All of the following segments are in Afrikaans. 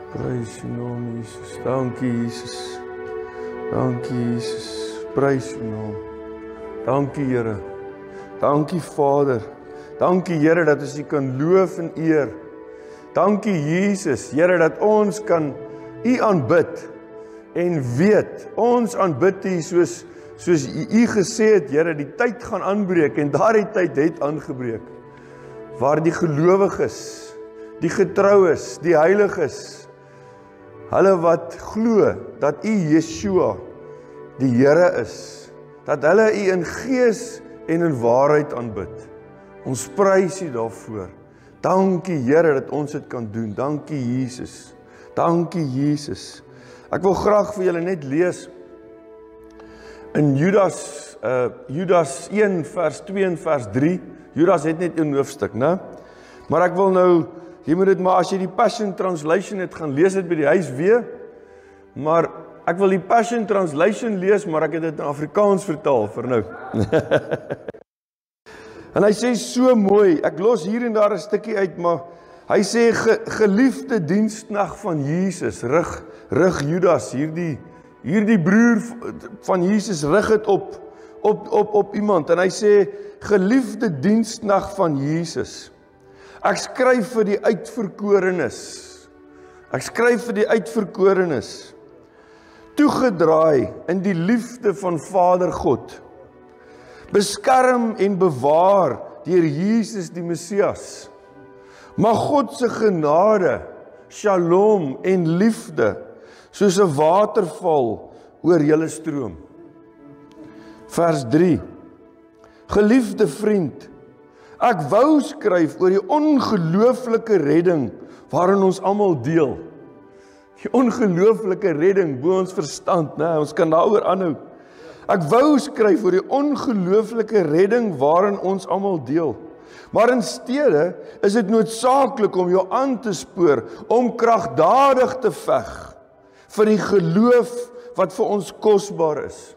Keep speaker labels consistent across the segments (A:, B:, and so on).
A: Prys U naam, Jesus. Dankie, Jesus. Dankie, Jesus. Prys U naam. Dankie, Here. Dankie, Vader. Dankie, Here, dat ons U kan loof en eer. Dankie, Jesus, Here, dat ons kan U aanbid en weet, ons aanbid U soos U gesê het, Here, die tyd gaan aanbreek en daardie tyd het aangebreek. Waar die gelowiges, die getroues, die heiliges, hulle wat glo dat U Yeshua die Here is, dat hulle U in gees en in waarheid aanbid. Ons prys U daarvoor. Dankie, Here, dat ons dit kan doen. Dankie, Jesus. Dankie, Jesus. Ek wil graag vir julle net lees in Judas 1 vers 2 en vers 3. Judas het net 1 hoofstuk, né? Maar ek wil nou, jy moet dit maar as jy die Passion Translation het, gaan lees dit by die huis weer. Maar ek wil die Passion Translation lees, maar ek het dit in Afrikaans vertaal vir nou. En hy sê so mooi, ek los hier en daar 'n stukkie uit, maar hy sê, geliefde diensknegt van Jesus, rig Judas, hierdie broer van Jesus, rig het op iemand, en hy sê, geliefde diensknegt van Jesus, ek skryf vir die uitverkorenes, toegedraai in die liefde van Vader God, beskerm en bewaar deur Jesus die Messias. Mag God se genade, shalom en liefde soos 'n waterval oor julle stroom. Vers 3. Geliefde vriend, ek wou skryf oor die ongelooflike redding waarin ons almal deel. Die ongelooflike redding bo ons verstand, né? Ons kan daaroor aanhou. Ek wou skryf oor die ongelooflike redding waarin ons almal deel. Maar in steede is dit noodsaaklik om jou aan te spoor om kragtadig te veg vir die geloof wat vir ons kosbaar is.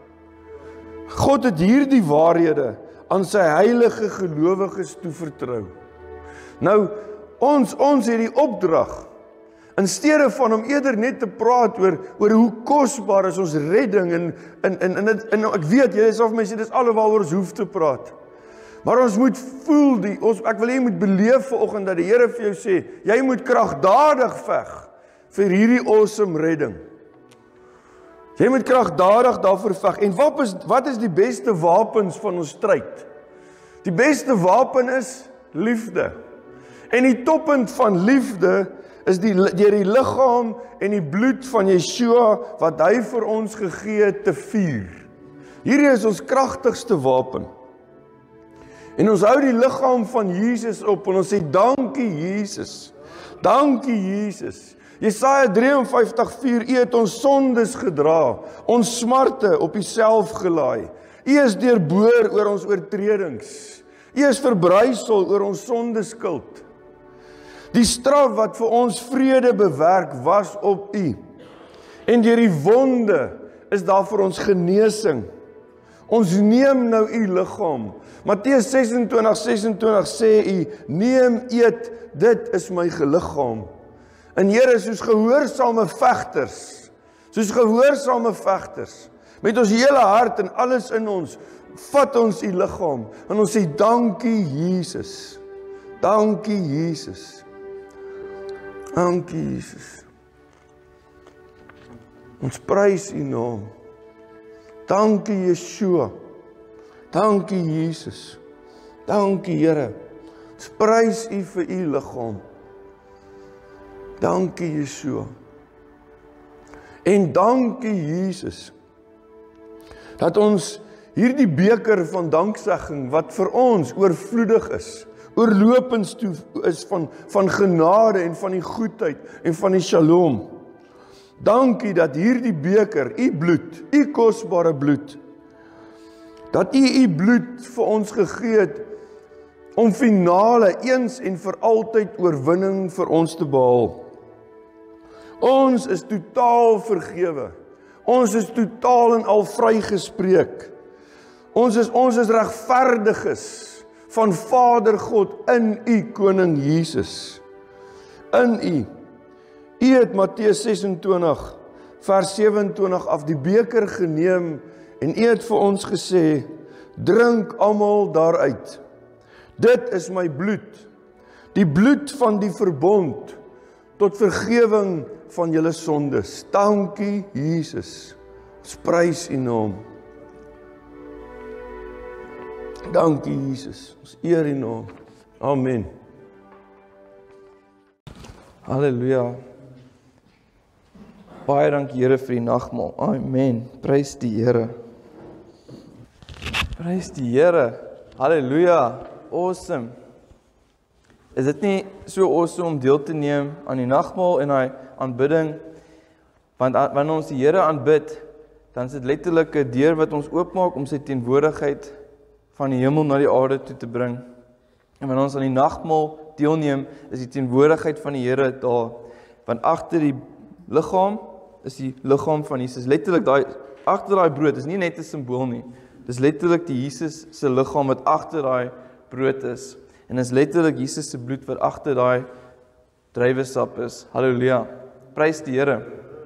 A: God het hierdie waarhede aan sy heilige gelowiges toevertrou. Nou, ons het die opdrag, in steede van om eerder net te praat oor hoe kosbaar is ons redding, en ek weet, jy sal vir my sê, dis alhoewel ons hoef te praat. Maar ons moet voel, ek wil jy moet beleef vanoggend dat die Here vir jou sê, jy moet kragtadig veg vir hierdie awesome redding. Jy moet kragtadig daarvoor veg. En wat is die beste wapens van ons stryd? Die beste wapen is liefde. En die toppunt van liefde is deur die liggaam en die bloed van Yeshua wat hy vir ons gegee het te vier. Hierdie is ons kragtigste wapen. En ons hou die liggaam van Jesus op en ons sê dankie Jesus. Dankie Jesus. Jesaja 53:4, U het ons sondes gedra, ons smarte op U self gelaai. U is deurboor oor ons oortredings. U is verbrysel oor ons sondeskuld. Die straf wat vir ons vrede bewerk was op U. En deur die wonde is daar vir ons genesing. Ons neem nou U liggaam. Matteus 26:26 sê U, neem, eet, dit is my liggaam. En Here, soos gehoorsame vegters, met ons hele hart en alles in ons, vat ons U liggaam, en ons sê, dankie Jesus, dankie Jesus, dankie Jesus. Ons prys U naam, dankie Yeshua, dankie Jesus, dankie Here, ons prys U vir U liggaam, dankie Yeshua. En dankie Jesus, dat ons hierdie beker van danksegging, wat vir ons oorvloedig is, oorlopends toe is van genade en van die goedheid en van die shalom. Dankie dat hierdie beker, U bloed, U kosbare bloed, dat U bloed vir ons gegee het, om finale eens en vir altyd oorwinning vir ons te behaal. Ons is totaal vergewe. Ons is totaal en al vrygespreek. Ons is regverdiges van Vader God in U koning Jesus. In U. U het Matteus 26 vers 27 af die beker geneem en U het vir ons gesê, drink almal daaruit. Dit is my bloed, die bloed van die verbond, tot vergewing van julle sondes. Dankie Jesus, ons prys U naam. Dankie Jesus, ons eer U naam. Amen.
B: Halleluja. Baie dankie Here vir die nagmaal. Amen. Prys die Here. Prys die Here. Halleluja. Awesome. Is dit nie so awesome om deel te neem aan die nagmaal en daai aanbidding? Want wanneer ons die Here aanbid, dan is dit letterlik 'n deur wat ons oopmaak om sy teenwoordigheid van die hemel na die aarde toe te bring. En wanneer ons aan die nagmaal deelneem, is die teenwoordigheid van die Here daar. Want agter die liggaam is die liggaam van Jesus. Letterlik daai agter daai brood is nie net 'n simbool nie. Dis letterlik die Jesus se liggaam wat agter daai brood is. En is letterlik Jesus se bloed wat agter daai druiwesap is. Halleluja. Prys die Here.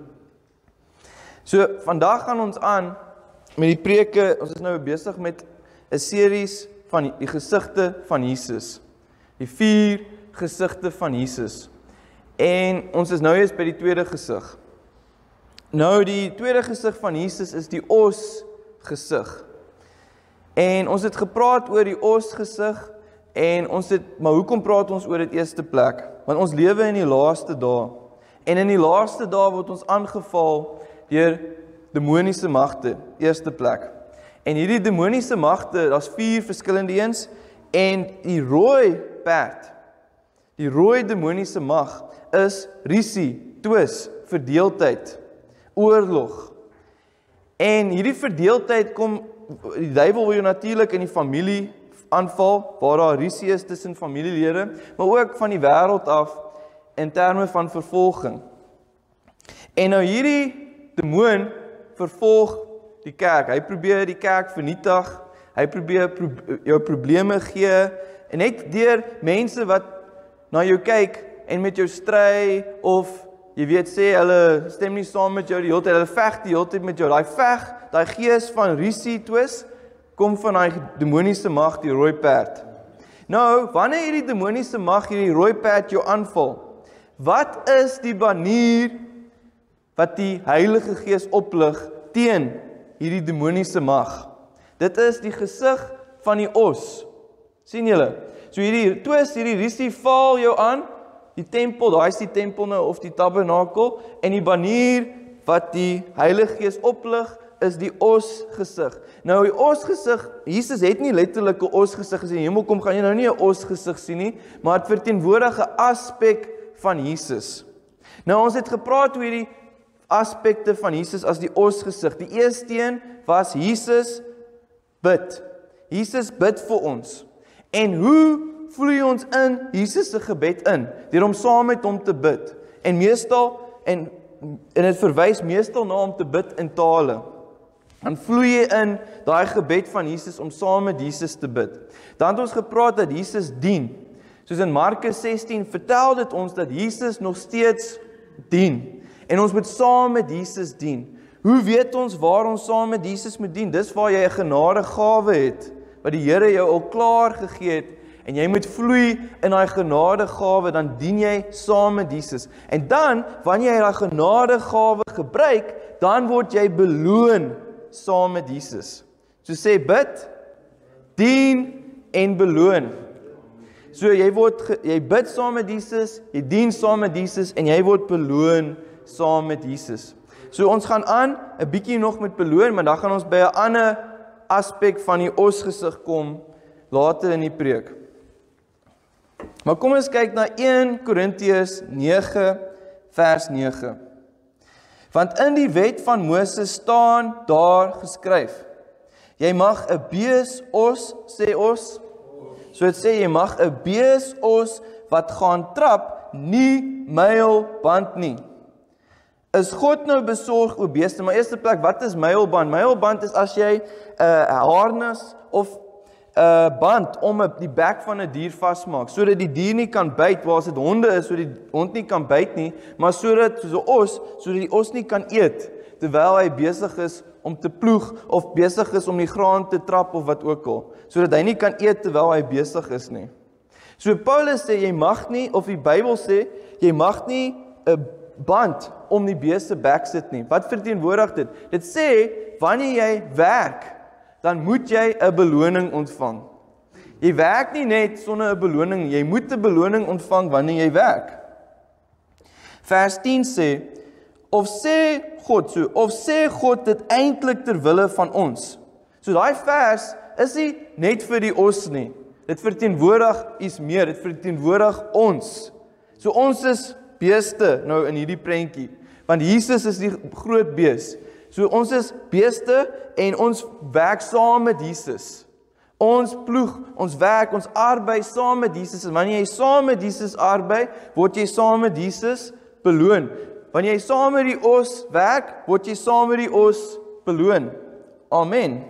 B: So vandag gaan ons aan met die preke. Ons is nou besig met 'n series van die gesigte van Jesus. Die 4 gesigte van Jesus. En ons is nou eers by die tweede gesig. Nou die tweede gesig van Jesus is die os gesig. En ons het gepraat oor die os gesig en maar hoekom praat ons oor dit eerste plek? Want ons lewe in die laaste dae. En in die laaste dae word ons aangeval deur demoniese magte, eerste plek. En hierdie demoniese magte, daar's 4 verskillende eens en die rooi perd, die rooi demoniese mag is risie, twis, verdeeldheid, oorlog. En hierdie verdeeldheid kom, die duiwel wil jou natuurlik in die familie aanval, waar daar risie is tussen familielede, maar ook van die wêreld af in terme van vervolging. En nou hierdie demoon vervolg die kerk. Hy probeer die kerk vernietig, hy probeer jou probleme gee, en net deur mense wat na jou kyk en met jou stry, of jy weet sê, hulle stem nie saam met jou die hele tyd, hulle veg die hele tyd met jou, daai gees van risie, twis, kom van daai demoniese mag, die rooi perd. Nou, wanneer hierdie demoniese mag, hierdie rooi perd jou aanval, wat is die banier wat die Heilige Gees oplig teen hierdie demoniese mag? Dit is die gesig van die os. Sien julle? So hierdie twis, hierdie risie val jou aan, die tempel, daar is die tempel nou, of die tabernakel, en die banier wat die Heilige Gees oplig, is die os gesig. Nou die os gesig, Jesus het nie letterlik 'n os gesig gesien, in die hemel kom gaan jy nou nie 'n os gesig sien nie, maar het verteenwoordig 'n aspek van Jesus. Nou ons het gepraat oor hierdie aspekte van Jesus as die os gesig. Die eerste een was Jesus bid. Jesus bid vir ons. En hoe vloei ons in Jesus se gebed in? Deur om saam met hom te bid. En meestal, en dit verwys meestal na om te bid in tale. Dan vloei jy in daai gebed van Jesus om saam met Jesus te bid. Dan het ons gepraat dat Jesus dien. Soos in Markus 16 vertel dit ons dat Jesus nog steeds dien. En ons moet saam met Jesus dien. Hoe weet ons waar ons saam met Jesus moet dien? Dis waar jy 'n genadegawe het, wat die Here jou al klaar gegee het, en jy moet vloei in daai genadegawe, dan dien jy saam met Jesus. En dan, wanneer jy daai genadegawe gebruik, dan word jy beloon saam met Jesus. So sê bid, dien en beloon. So jy bid saam met Jesus, jy dien saam met Jesus en jy word beloon saam met Jesus. So ons gaan aan 'n bietjie nog met beloon, maar dan gaan ons by 'n ander aspek van die osgesig kom later in die preek. Maar kom ons kyk na 1 Korintiërs 9 vers 9. Want in die wet van Moses staan daar geskryf: jy mag 'n beesos, sê os. So dit sê jy mag 'n beesos wat gaan trap nie mylband nie. Is God nou besorg oor beeste? Maar eerste plek, wat is mylband? Mylband is as jy 'n harnas of band om die bek van 'n dier vasmaak, sodat die dier nie kan byt, waar as dit honde is, sodat die hond nie kan byt nie, maar sodat die os nie kan eet, terwyl hy besig is om te ploeg, of besig is om die graan te trap, of wat ook al, sodat hy nie kan eet terwyl hy besig is nie. So Paulus sê, jy mag nie, of die Bybel sê, jy mag nie 'n band om die bees se bek sit nie. Wat verteenwoordig dit? Dit sê, wanneer jy werk, dan moet jy 'n beloning ontvang. Jy werk nie net sonder 'n beloning, jy moet 'n beloning ontvang wanneer jy werk. Vers 10 sê, of sê God dit eintlik ter wille van ons. So daai vers is nie net vir die os nie. Dit verteenwoordig iets meer, dit verteenwoordig ons. So ons is beeste nou in hierdie prentjie, want Jesus is die groot bees. So ons is beeste en ons werk saam met Jesus. Ons ploeg, ons werk, ons arbei saam met Jesus. En wanneer jy saam met Jesus arbei, word jy saam met Jesus beloon. Wanneer jy saam met die os werk, word jy saam met die os beloon. Amen.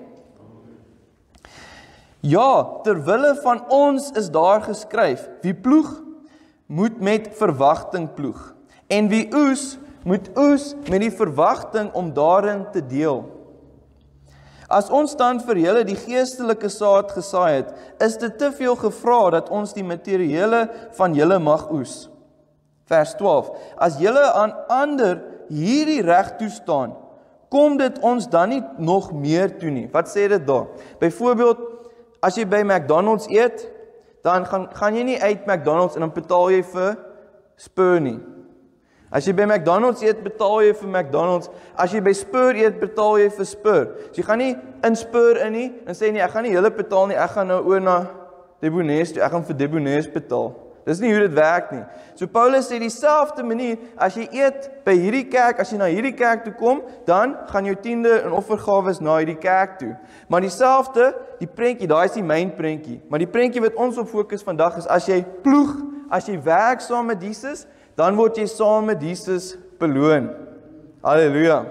B: Ja, ter wille van ons is daar geskryf, wie ploeg, moet met verwagting ploeg. En wie oes, moet oes met die verwagting om daarin te deel. As ons dan vir julle die geestelike saad gesaai het, is dit te veel gevra dat ons die materiële van julle mag oes. Vers 12. As julle aan ander hierdie reg toestaan, kom dit ons dan nie nog meer toe nie. Wat sê dit daar? Byvoorbeeld, as jy by McDonald's eet, dan gaan jy nie uit McDonald's en dan betaal jy vir Spur nie. As jy by McDonald's eet, betaal jy vir McDonald's. As jy by Spur eet, betaal jy vir Spur. So jy gaan nie in Spur in nie, en sê nie, ek gaan nie julle betaal nie, ek gaan nou oor na Debonair toe, ek gaan vir Debonair betaal. Dis nie hoe dit werk nie. So Paulus sê dieselfde manier, as jy eet by hierdie kerk, as jy na hierdie kerk toe kom, dan gaan jou tiende en offergawes na hierdie kerk toe. Maar dieselfde, die prentjie, daai is die myn prentjie. Maar die prentjie wat ons op fokus vandag is, as jy ploeg, as jy werk saam met Jesus, dan word jy saam met Jesus beloon. Halleluja.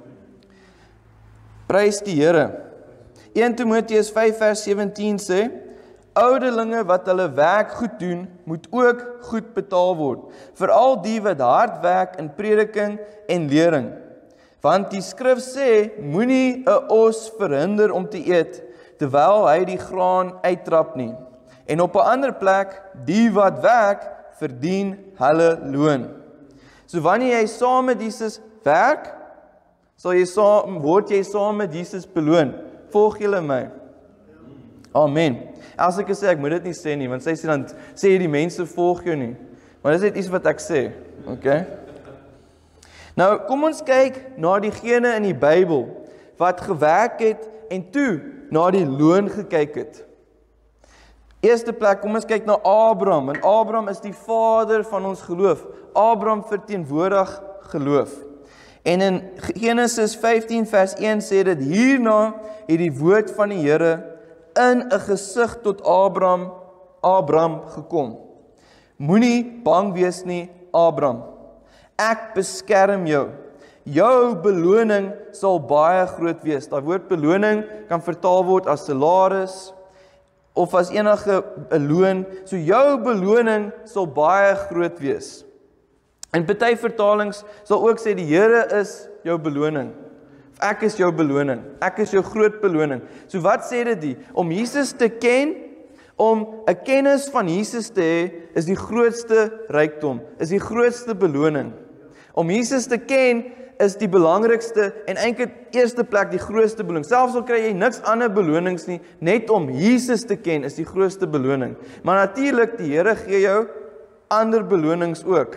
B: Prys die Here. 1 Timoteus 5 vers 17 sê, ouderlinge wat hulle werk goed doen, moet ook goed betaal word, veral die wat hard werk in prediking en lering. Want die skrif sê, moenie 'n os verhinder om te eet, terwyl hy die graan uittrap nie. En op 'n ander plek, die wat werk, verdien hulle loon. So wanneer jy saam met Jesus werk, word jy saam met Jesus beloon. Volg julle my? Amen. As ek sê, ek moet dit nie sê nie, want sy sê dan, sê die mense volg jou nie. Maar dis net iets wat ek sê, okay? Nou, kom ons kyk na diegene in die Bybel, wat gewerk het, en toe na die loon gekyk het. Eerste plek, kom ons kyk na Abraham, en Abraham is die vader van ons geloof. Abraham verteenwoordig geloof. En in Genesis 15 vers 1 sê dit, hierna het die woord van die Here in 'n gesig tot Abraham gekom. Moenie bang wees nie, Abraham. Ek beskerm jou. Jou beloning sal baie groot wees. Daai woord beloning kan vertaal word as salaris of as enige 'n loon. So jou beloning sal baie groot wees. En party vertalings sal ook sê die Here is jou beloning. Ek is jou beloning. Ek is jou groot beloning. So wat sê dit die? Om Jesus te ken, om 'n kennis van Jesus te hê, is die grootste rykdom, is die grootste beloning. Om Jesus te ken is die belangrikste en eintlik eerste plek die grootste beloning. Selfs al kry jy niks ander belonings nie, net om Jesus te ken is die grootste beloning. Maar natuurlik die Here gee jou ander belonings ook.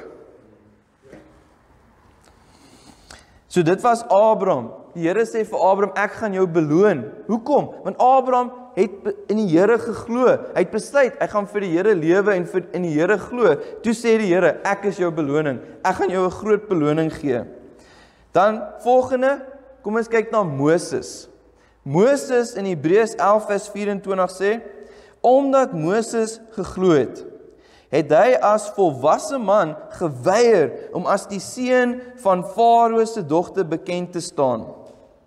B: So dit was Abraham. Die Here sê vir Abraham, ek gaan jou beloon. Hoekom? Want Abraham het in die Here geglo. Hy het besluit, ek gaan vir die Here lewe en in die Here glo. Toe sê die Here, ek is jou beloning. Ek gaan jou 'n groot beloning gee. Dan volgende, kom ons kyk na Moses. Moses in Hebreërs 11 vers 24 sê, omdat Moses geglo het, het hy as volwasse man geweier om as die seun van Farao se dogter bekend te staan.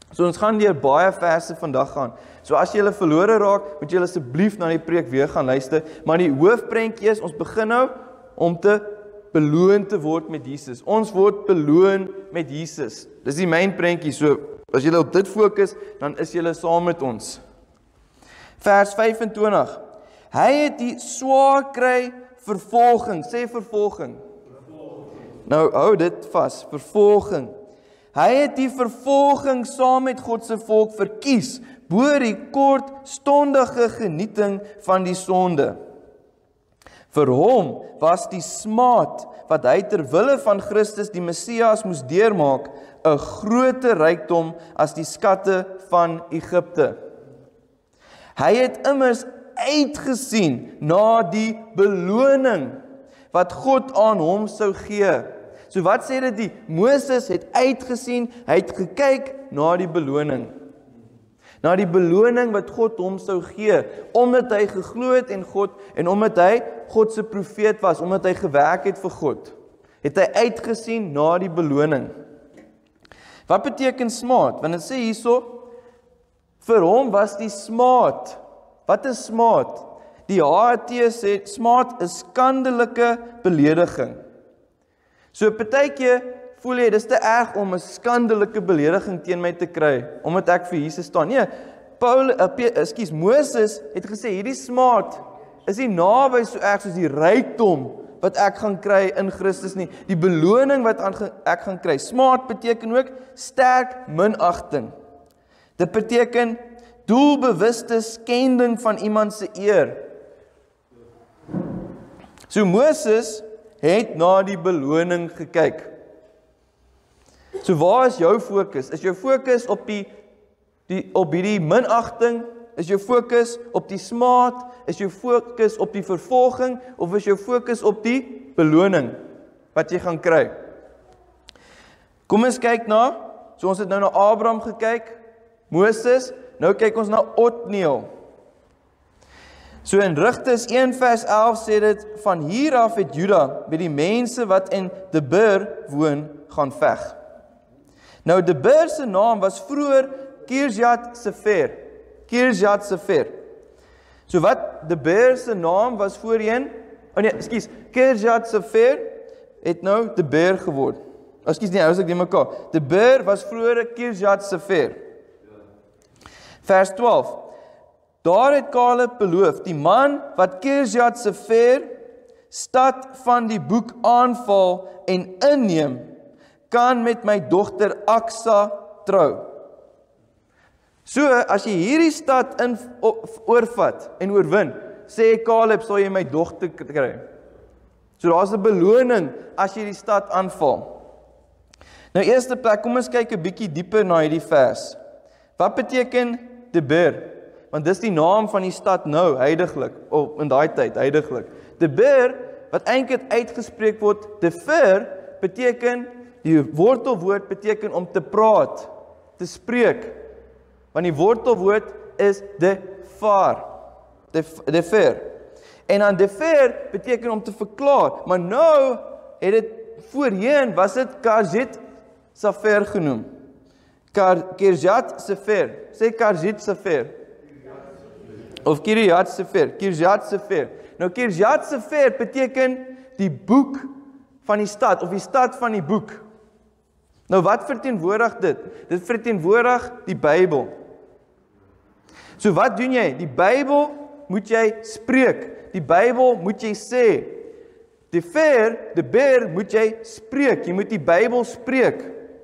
B: So ons gaan deur baie verse vandag gaan. So as jy verlore raak, moet jy asseblief na die preek weer gaan luister, maar die hoofprentjie is, ons begin nou om te beloon te word met Jesus. Ons word beloon met Jesus. Dis die main prentjie. So as jy op dit fokus, dan is jy saam met ons. Vers 25. Hy het die swaar kry vervolging. Sê vervolging. Nou hou dit vas. Vervolging. Hy het die vervolging saam met God se volk verkies bo die kortstondige genieting van die sonde. Vir hom was die smaad wat hy ter wille van Christus die Messias moes deurmaak 'n groter rykdom as die skatte van Egipte. Hy het immers uitgesien na die beloning wat God aan hom sou gee. So wat sê dit? Moses het uitgesien, hy het gekyk na die beloning. Na die beloning wat God hom sou gee, omdat hy geglo het in God en omdat hy God se profeet was, omdat hy gewerk het vir God, het hy uitgesien na die beloning. Wat beteken smaad? Want dit sê hierso, vir hom was die smaad. Wat is smaad? Die HT sê, smaad is skandelike belediging. So partykeer voel jy, dis te erg om 'n skandelike belediging teen my te kry, omdat ek vir Jesus staan. Nee, Moses het gesê, hierdie smaad is nie naby so erg soos die rykdom wat ek gaan kry in Christus nie. Die beloning wat ek gaan kry. Smaad beteken ook sterk minagting. Dit beteken doelbewuste skending van iemand se eer. So Moses het na die beloning gekyk. So waar is jou fokus? Is jou fokus op die minagting? Is jou fokus op die smaad? Is jou fokus op die vervolging? Of is jou fokus op die beloning wat jy gaan kry? Kom ons kyk na, so ons het nou na Abraham gekyk, Moses, nou kyk ons na Otniel. So in Rigters 1 vers 11 sê dit, van hier af het Juda by die mense wat in Debir woon gaan veg. Nou Debir se naam was vroeër Kirjat Sefer. Kirjat Sefer. So wat Debir se naam was voorheen, Kirjat Sefer het nou Debir geword. As ek die mekaar. Debir was vroeër Kirjat Sefer. Vers 12. Daar het Kaleb beloof, die man wat Kirjat Sefer, stad van die boek aanval en inneem, kan met my dogter Aksa trou. So, as jy hierdie stad oorvat en oorwin, sê Kaleb, sal jy my dogter kry. So, daar is 'n beloning as jy die stad aanval. Nou, eerste plek, kom ons kyk 'n bietjie dieper na hierdie vers. Wat beteken Debir? Want dis die naam van die stad nou, heiliglik, of in daai tyd, heiliglik. Debir, wat eintlik uitgespreek word, Defer, beteken, die wortelwoord beteken om te praat, te spreek. Want die wortelwoord is Defar, Defer. En dan Defer beteken om te verklaar, maar nou het dit voorheen, was dit Kirjat Sefer genoem. Kirjat Sefer, sê Kirjat Sefer. Of Kirjat Sefer, Kirjat Sefer. Nou Kirjat Sefer beteken die boek van die stad, of die stad van die boek. Nou wat verteenwoordig dit? Dit verteenwoordig die Bybel. So wat doen jy? Die Bybel moet jy spreek. Die Bybel moet jy sê. Debir moet jy spreek. Jy moet die Bybel spreek.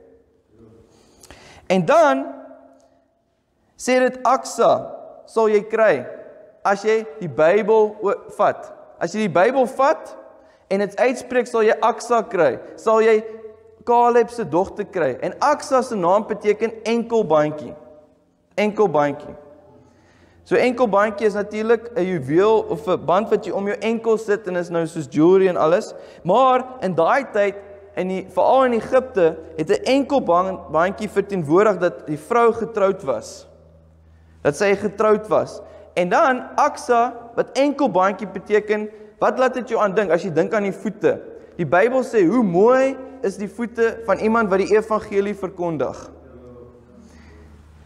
B: En dan sê dit Aksa sal jy kry as jy die Bybel vat. As jy die Bybel vat en dit uitspreek, sal jy Aksa kry. Sal jy Kaleb se dogter kry. En Aksa se naam beteken enkelbandjie. Enkelbandjie. So enkelbandjie is natuurlik 'n juweel of 'n band wat jy om jou enkel sit en is nou soos jewelry en alles. Maar in daai tyd, veral in Egipte, het 'n enkelbandjie verteenwoordig dat die vrou getroud was. Dat sy getroud was. En dan Aksa, wat enkelbandjie beteken, wat laat dit jou aan dink as jy dink aan die voete? Die Bybel sê, hoe mooi is die voete van iemand wat die evangelie verkondig.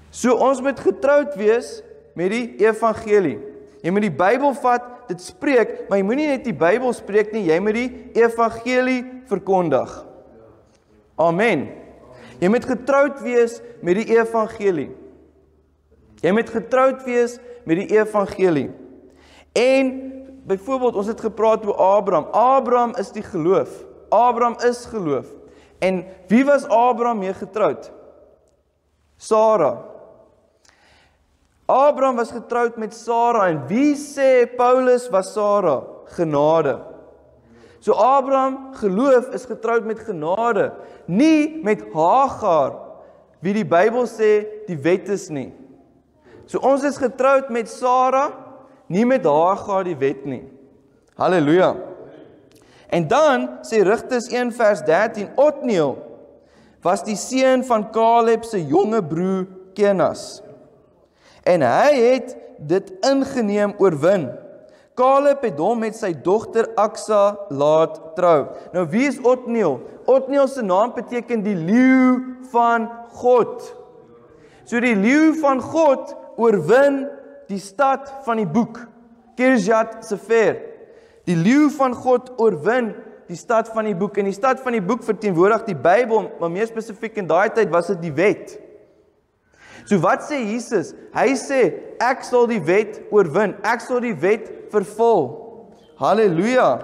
B: So ons moet getroud wees met die evangelie. Jy moet die Bybel vat, dit spreek, maar jy moet nie net die Bybel spreek nie, jy moet die evangelie verkondig. Amen. Jy moet getroud wees met die evangelie. Jy moet getroud wees met die evangelie. En byvoorbeeld, ons het gepraat oor Abraham. Abraham is die geloof. Abraham is geloof. En wie was Abraham mee getroud? Sara. Abraham was getroud met Sara. En wie sê Paulus was Sara? Genade. So Abraham, geloof, is getroud met genade. Nie met Hagar, wie die Bybel sê die wet is nie. So ons is getroud met Sara, nie met Hagar die wet nie. Halleluja. En dan sê Rigters 1 vers 13, Otniel was die seun van Caleb se jonge broer Kenas. En hy het dit ingeneem oorwin. Caleb het hom met sy dogter Aksa laat trou. Nou wie is Otniel? Otniel se naam beteken die leeu van God. So die leeu van God oorwin die stad van die boek, Kirjat Sefer. Die leeu van God oorwin die stad van die boek. En die stad van die boek verteenwoordig die Bybel, maar meer spesifiek in daai tyd was dit die wet. So wat sê Jesus? Hy sê, ek sal die wet oorwin. Ek sal die wet vervul. Halleluja.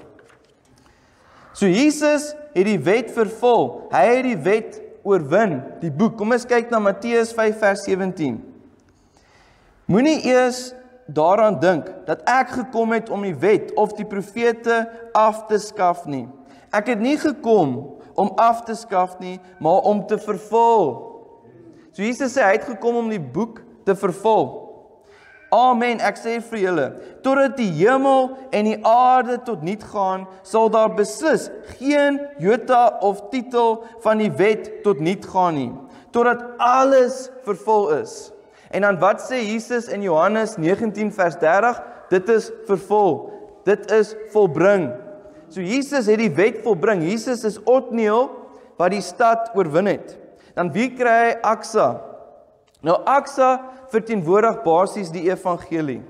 B: So Jesus het die wet vervul. Hy het die wet oorwin, die boek. Kom ons kyk na Matteus 5 vers 17. Moenie eers daaraan dink dat ek gekom het om die wet of die profete af te skaf nie. Ek het nie gekom om af te skaf nie, maar om te vervul. So Jesus sê, hy het gekom om die boek te vervul. Amen, ek sê vir julle, totdat die hemel en die aarde tot niet gaan, sal daar beslis geen jota of titel van die wet tot niet gaan nie, totdat alles vervul is. En dan wat sê Jesus in Johannes 19 vers 30? Dit is vervul, dit is volbring. So Jesus het die wet volbring, Jesus is Otniel wat die stad oorwin het. Dan wie kry hy? Aksa. Nou Aksa verteenwoordig basies die evangelie.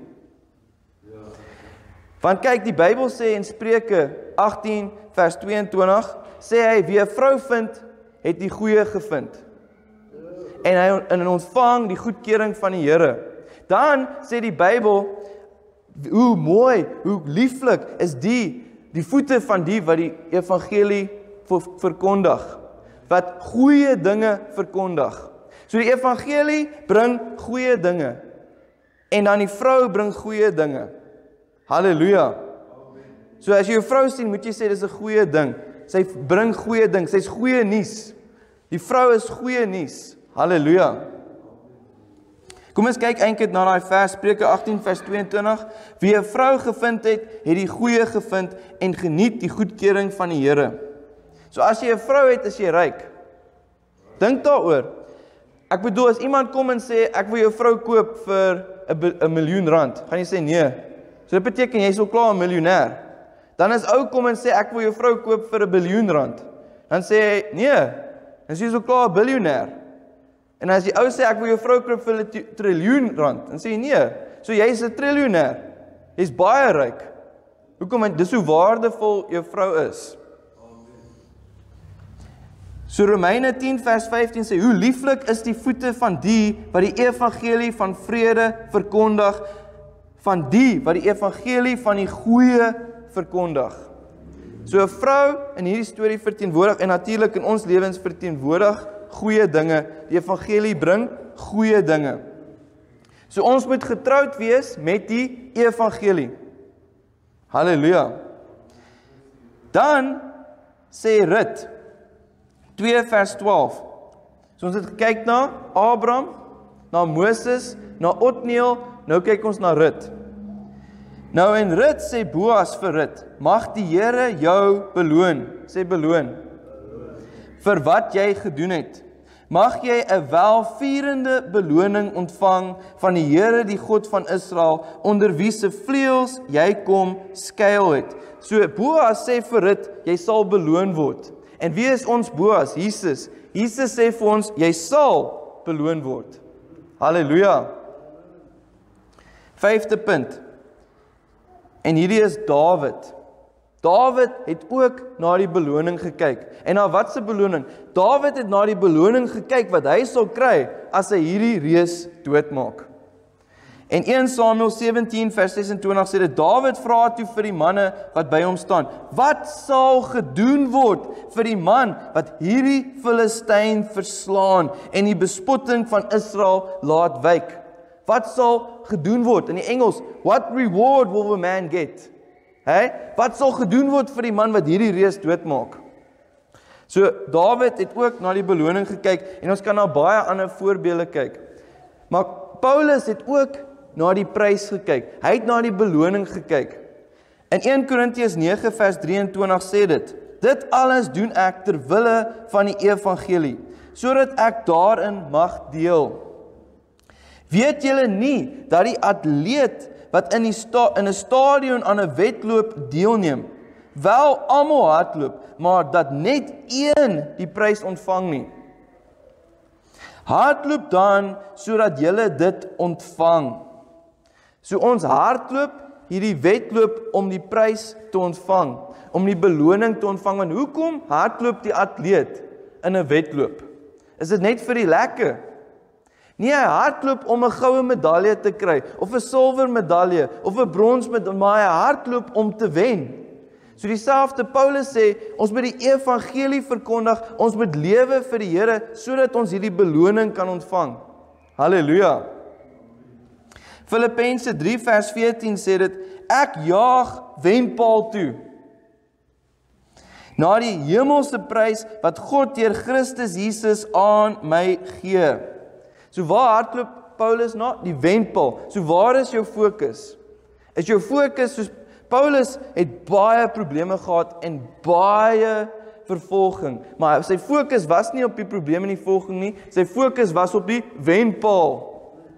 B: Want kyk, die Bybel sê in Spreuke 18 vers 22, sê hy, wie 'n vrou vind, het die goeie gevind. En hy ontvang die goedkeuring van die Here. Dan sê die Bybel, hoe mooi, hoe lieflik is die voete van die wat die evangelie verkondig, wat goeie dinge verkondig. So die evangelie bring goeie dinge, en dan die vrou bring goeie dinge. Halleluja. So as jy jou vrou sien, moet jy sê, dis 'n goeie ding. Sy bring goeie ding, sy's goeie nuus. Die vrou is goeie nuus. Halleluja. Kom ons kyk eintlik na daai vers, Spreuke 18 vers 22. Wie 'n vrou gevind het, het die goeie gevind en geniet die goedkeuring van die Here. So as jy 'n vrou het, is jy ryk. Dink daaroor. Ek bedoel, as iemand kom en sê, ek wil jou vrou koop vir 'n miljoen rand, gaan jy sê nee. So dit beteken jy is al klaar 'n miljonair. Dan as ou kom en sê, ek wil jou vrou koop vir 1 biljoen rand, dan sê hy, nee, dan is jy al klaar 'n biljonair. En as die ou sê, ek wil jou vrou koop vir 1 triljoen rand, dan sê jy nee, so jy is 'n triljonair. Jy's baie ryk. Hoekom? Want dis hoe waardevol jou vrou is. So Romeine 10 vers 15 sê, hoe lieflik is die voete van die wat die evangelie van vrede verkondig, van die wat die evangelie van die goeie verkondig. So 'n vrou in hierdie storie verteenwoordig, en natuurlik in ons lewens verteenwoordig goeie dinge. Die evangelie bring goeie dinge. So ons moet getroud wees met die evangelie. Halleluja. Dan sê Rut 2 vers 12. So ons het gekyk na Abraham, na Moses, na Otniel, nou kyk ons na Rut. Nou en Rut sê Boas vir Rut, mag die Here jou beloon, sê beloon, vir wat jy gedoen het. Mag jy 'n welvierende beloning ontvang van die Here, die God van Israel, onder wie se vleuels jy kom skuil het. So Boas sê vir Rut, jy sal beloon word. En wie is ons Boas? Jesus. Jesus sê vir ons, jy sal beloon word. Halleluja. 5de punt. En hierdie is Dawid. Dawid het ook na die beloning gekyk. En na wat se beloning? Dawid het na die beloning gekyk wat hy sal kry as hy hierdie reus doodmaak. En 1 Samuel 17 vers 26 sê dit, Dawid vra toe vir die manne wat by hom staan, wat sal gedoen word vir die man wat hierdie Filistyn verslaan en die bespotting van Israel laat wyk? Wat sal gedoen word? In die Engels, what reward will the man get? Wat sal gedoen word vir die man wat hierdie reus doodmaak? So, Dawid het ook na die beloning gekyk, en ons kan na baie ander voorbeelde kyk. Maar Paulus het ook na die prys gekyk. Hy het na die beloning gekyk. In 1 Korintiërs 9 vers 23 sê dit, dit alles doen ek ter wille van die evangelie, sodat ek daarin mag deel. Weet julle nie dat die atleet wat in 'n stadion aan 'n wedloop deelneem, wel almal hardloop, maar dat net een die prys ontvang nie? Hardloop dan sodat julle dit ontvang. So ons hardloop hierdie wedloop om die prys te ontvang, om die beloning te ontvang. Want hoekom hardloop die atleet in 'n wedloop? Is dit net vir die lekker? Nee, hy hardloop om 'n goue medalje te kry, of 'n silwer medalje, of 'n brons medalje, maar hy hardloop om te wen. So dieselfde Paulus sê, ons moet die evangelie verkondig, ons moet lewe vir die Here, sodat ons hierdie beloning kan ontvang. Halleluja. Filippense 3 vers 14 sê dit, ek jaag wenpaal toe, na die hemelse prys wat God deur Christus Jesus aan my gee. So waar hardloop Paulus na? Die wenpaal. So waar is jou fokus? Is jou fokus, soos Paulus het baie probleme gehad en baie vervolging, maar sy fokus was nie op die probleme en die volging nie, sy fokus was op die wenpaal.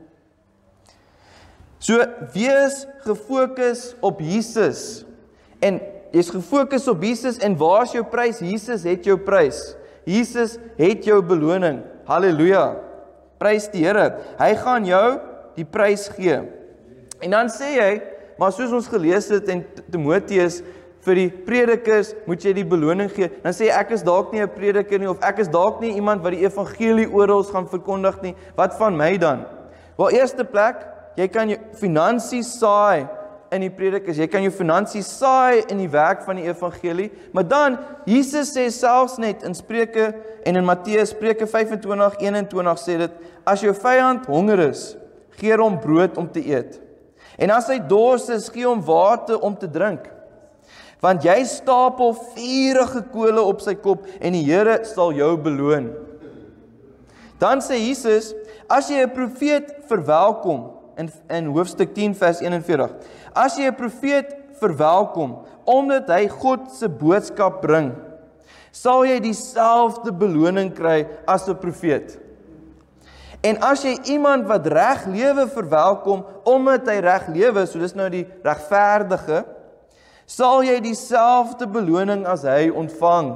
B: So, wees gefokus op Jesus, en jy's gefokus op Jesus, en waar is jou prys? Jesus het jou prys, Jesus het jou beloning, halleluja, prys die Here, hy gaan jou die prys gee, en dan sê hy, maar soos ons gelees het in Timoteus, vir die predikers moet jy die beloning gee, dan sê ek is dalk nie 'n prediker nie, of ek is dalk nie iemand wat die evangelie oral gaan verkondig nie, wat van my dan? Wel, eerste plek, jy kan jou finansies saai in die predikers, jy kan jou finansies saai in die werk van die evangelie, maar dan, Jesus sê selfs net in Spreuke en in Matteus, Spreuke 25:21 sê dit, as jou vyand honger is, gee hom brood om te eet. En as hy dors is, gee hom water om te drink. Want jy stapel vurige kole op sy kop en die Here sal jou beloon. Dan sê Jesus, as jy 'n profeet verwelkom, in hoofstuk 10 vers 41, as jy 'n profeet verwelkom, omdat hy God se boodskap bring, sal jy dieselfde beloning kry as 'n profeet. En as jy iemand wat reg lewe verwelkom, omdat hy reg lewe, so dis nou die regverdige, sal jy dieselfde beloning as hy ontvang.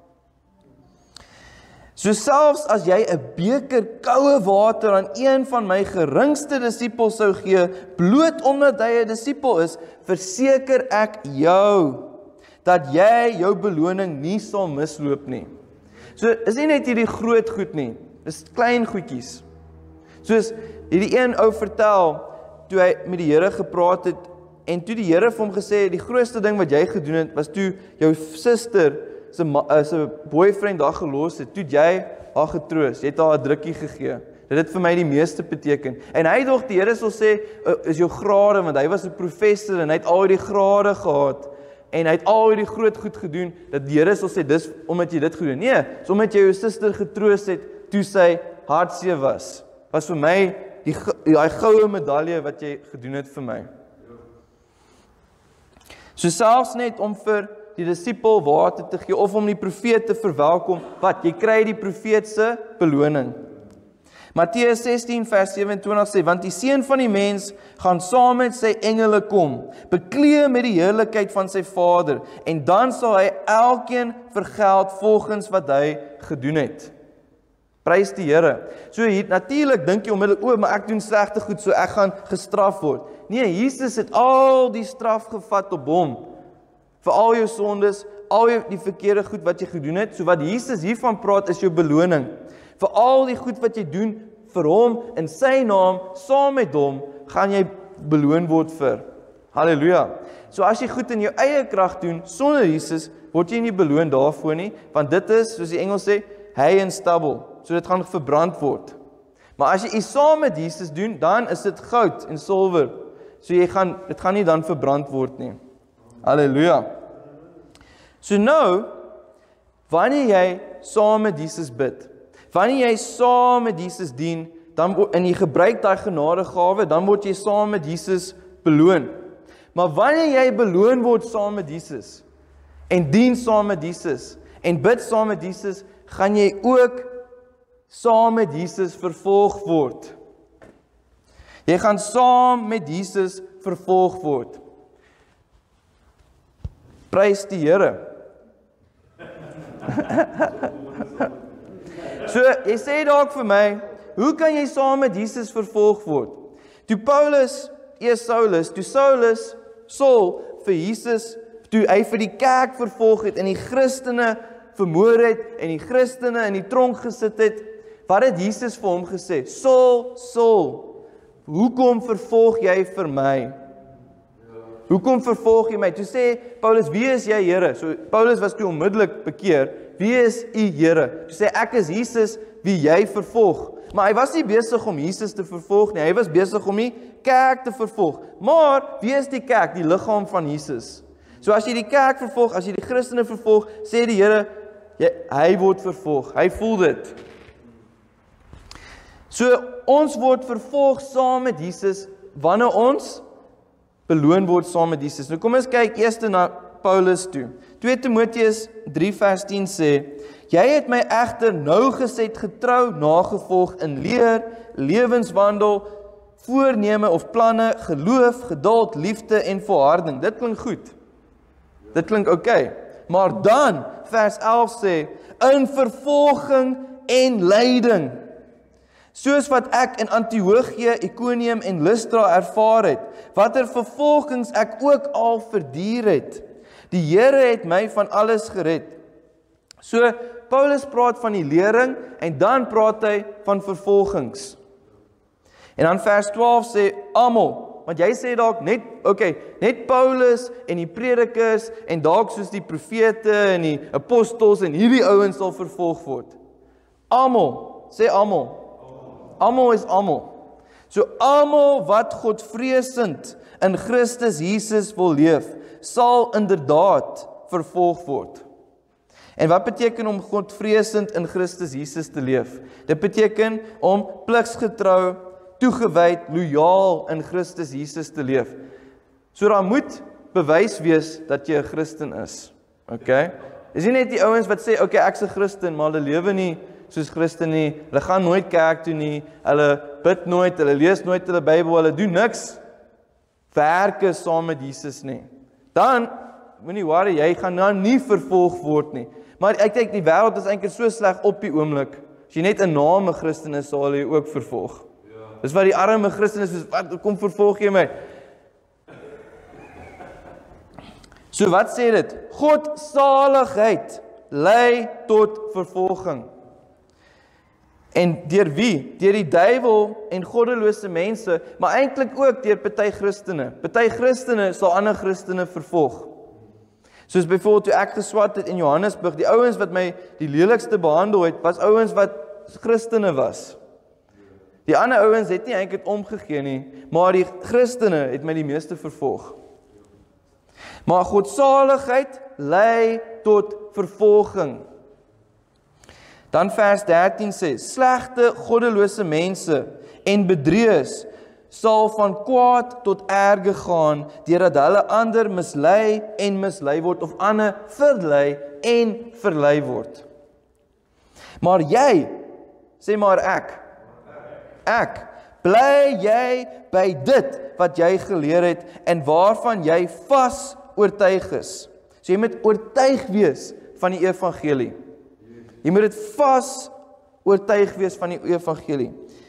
B: So selfs as jy 'n beker koue water aan een van my geringste disippels sou gee, bloot omdat hy 'n disipel is, verseker ek jou, dat jy jou beloning nie sal misloop nie. So is nie net hierdie groot goed nie, dis klein goedjies. Soos hierdie een ou vertel, toe hy met die Here gepraat het, en toe die Here vir hom gesê, die grootste ding wat jy gedoen het, was toe jou suster sy boyfriend daar gelos het, toe jy haar getroos, jy het haar 'n drukkie gegee. Dit het vir my die meeste beteken. En hy dog die Here sal sê, is jou grade, want hy was 'n professor, en hy het al die grade gehad, en hy het al die groot goed gedoen, dat die Here sal sê, dis omdat jy dit gedoen. Nee, is omdat jy jou suster getroos het, toe sy hartseer was vir my die goue medalje wat jy gedoen het vir my. So selfs net om vir die disipel water te gee, of om die profeet te verwelkom, wat? Jy kry die profeet se beloning. Matteus 16 vers 27 sê, want die Seun van die mens gaan saam met sy engele kom, bekleed met die heerlikheid van sy Vader, en dan sal hy elkeen vergeld volgens wat hy gedoen het. Prys die Here. So hier natuurlik dink jy onmiddellik, maar ek doen slegte goed, so ek gaan gestraf word. Nee, Jesus het al die straf gevat op hom. Vir al jou sondes, al die verkeerde goed wat jy gedoen het. So wat Jesus hiervan praat is jou beloning. Vir al die goed wat jy doen vir hom, in sy naam, saam met hom, gaan jy beloon word vir. Halleluja. So as jy goed in jou eie krag doen, sonder Jesus, word jy nie beloon daarvoor nie, want dit is, soos die Engels sê, hay and stubble. So dit gaan verbrand word. Maar as jy iets saam met Jesus doen, dan is dit goud en silwer. So dit gaan nie dan verbrand word nie. Halleluja. So nou, wanneer jy saam met Jesus bid, wanneer jy saam met Jesus dien, en jy gebruik daai genadegawe, dan word jy saam met Jesus beloon. Maar wanneer jy beloon word saam met Jesus, en dien saam met Jesus, en bid saam met Jesus, gaan jy ook saam met Jesus vervolg word. Jy gaan saam met Jesus vervolg word. Prys die Here. So, jy sê dalk vir my, hoe kan jy saam met Jesus vervolg word? Toe Paulus, toe Saul vir Jesus, toe hy vir die kerk vervolg het en die Christene vermoor het en die Christene in die tronk gesit het, wat het Jesus vir hom gesê? Saul, Saul, hoekom vervolg jy vir my? Hoekom vervolg jy my? Toe sê Paulus, wie is jy, Here? So Paulus was toe onmiddellik bekeer, wie is u Here? Toe sê ek is Jesus wie jy vervolg. Maar hy was nie besig om Jesus te vervolg nie, hy was besig om die kerk te vervolg. Maar wie is die kerk? Die liggaam van Jesus. So as jy die kerk vervolg, as jy die Christene vervolg, sê die Here, hy word vervolg. Hy voel dit. So ons word vervolg saam met Jesus wanneer ons beloon word saam met Jesus. Nou kom ons kyk eers na Paulus toe. 2 Timoteus 3 vers 10 sê, jy het my egter nougeset getrou nagevolg in leer, lewenswandel, voorneme of planne, geloof, geduld, liefde en volharding. Dit klink goed. Dit klink oké. Maar dan, vers 11 sê, in vervolging en lyding, soos wat ek in Antiochië, Iconium en Lystra ervaar het, watter vervolgings ek ook al verduur het. Die Here het my van alles gered. So, Paulus praat van die lering, en dan praat hy van vervolgings. En dan vers 12 sê, almal, want jy sê dalk net, net Paulus en die predikers, en dalk soos die profete en die apostels, en hierdie ouens sal vervolg word. Almal, sê almal. Almal is almal. So almal wat Godvreesend in Christus Jesus wil leef, sal inderdaad vervolg word. En wat beteken om Godvreesend in Christus Jesus te leef? Dit beteken om pligsgetrou, toegewyd, loyaal in Christus Jesus te leef. So daar moet bewys wees dat jy 'n Christen is. Is nie net die ouens wat sê, ek's 'n Christen, maar hulle lewe nie soos Christen nie, hulle gaan nooit kerk toe nie, hulle bid nooit, hulle lees nooit hulle Bybel, hulle doen niks werke saam met Jesus nie. Dan, moenie worry, jy gaan dan nie vervolg word nie. Maar ek dink die wêreld is eintlik so sleg op die oomblik. As jy net 'n naam 'n Christen is, sal jy ook vervolg. Dis wat die arme Christen is, wat kom vervolg jy my? So wat sê dit? Godsaligheid lei tot vervolging. En deur wie? Deur die duiwel en goddelose mense, maar eintlik ook deur party Christene. Party Christene sal ander Christene vervolg. Soos byvoorbeeld toe ek geswat het in Johannesburg, die ouens wat my die lelikste behandel het, was ouens wat Christene was. Die ander ouens het nie eintlik omgegee nie, maar die Christene het my die meeste vervolg. Maar godsaligheid lei tot vervolging. Dan vers 13 sê, slegte goddelose mense en bedrieërs sal van kwaad tot erge gaan, deurdat hulle ander mislei en mislei word, of ander verlei en verlei word. Maar jy, sê maar ek, bly jy by dit wat jy geleer het en waarvan jy vas oortuig is. So jy moet oortuig wees van die evangelie. Jy moet dit vas oortuig wees van die evangelie.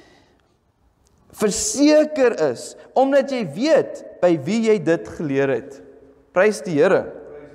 B: Verseker is, omdat jy weet by wie jy dit geleer het. Prys die Here.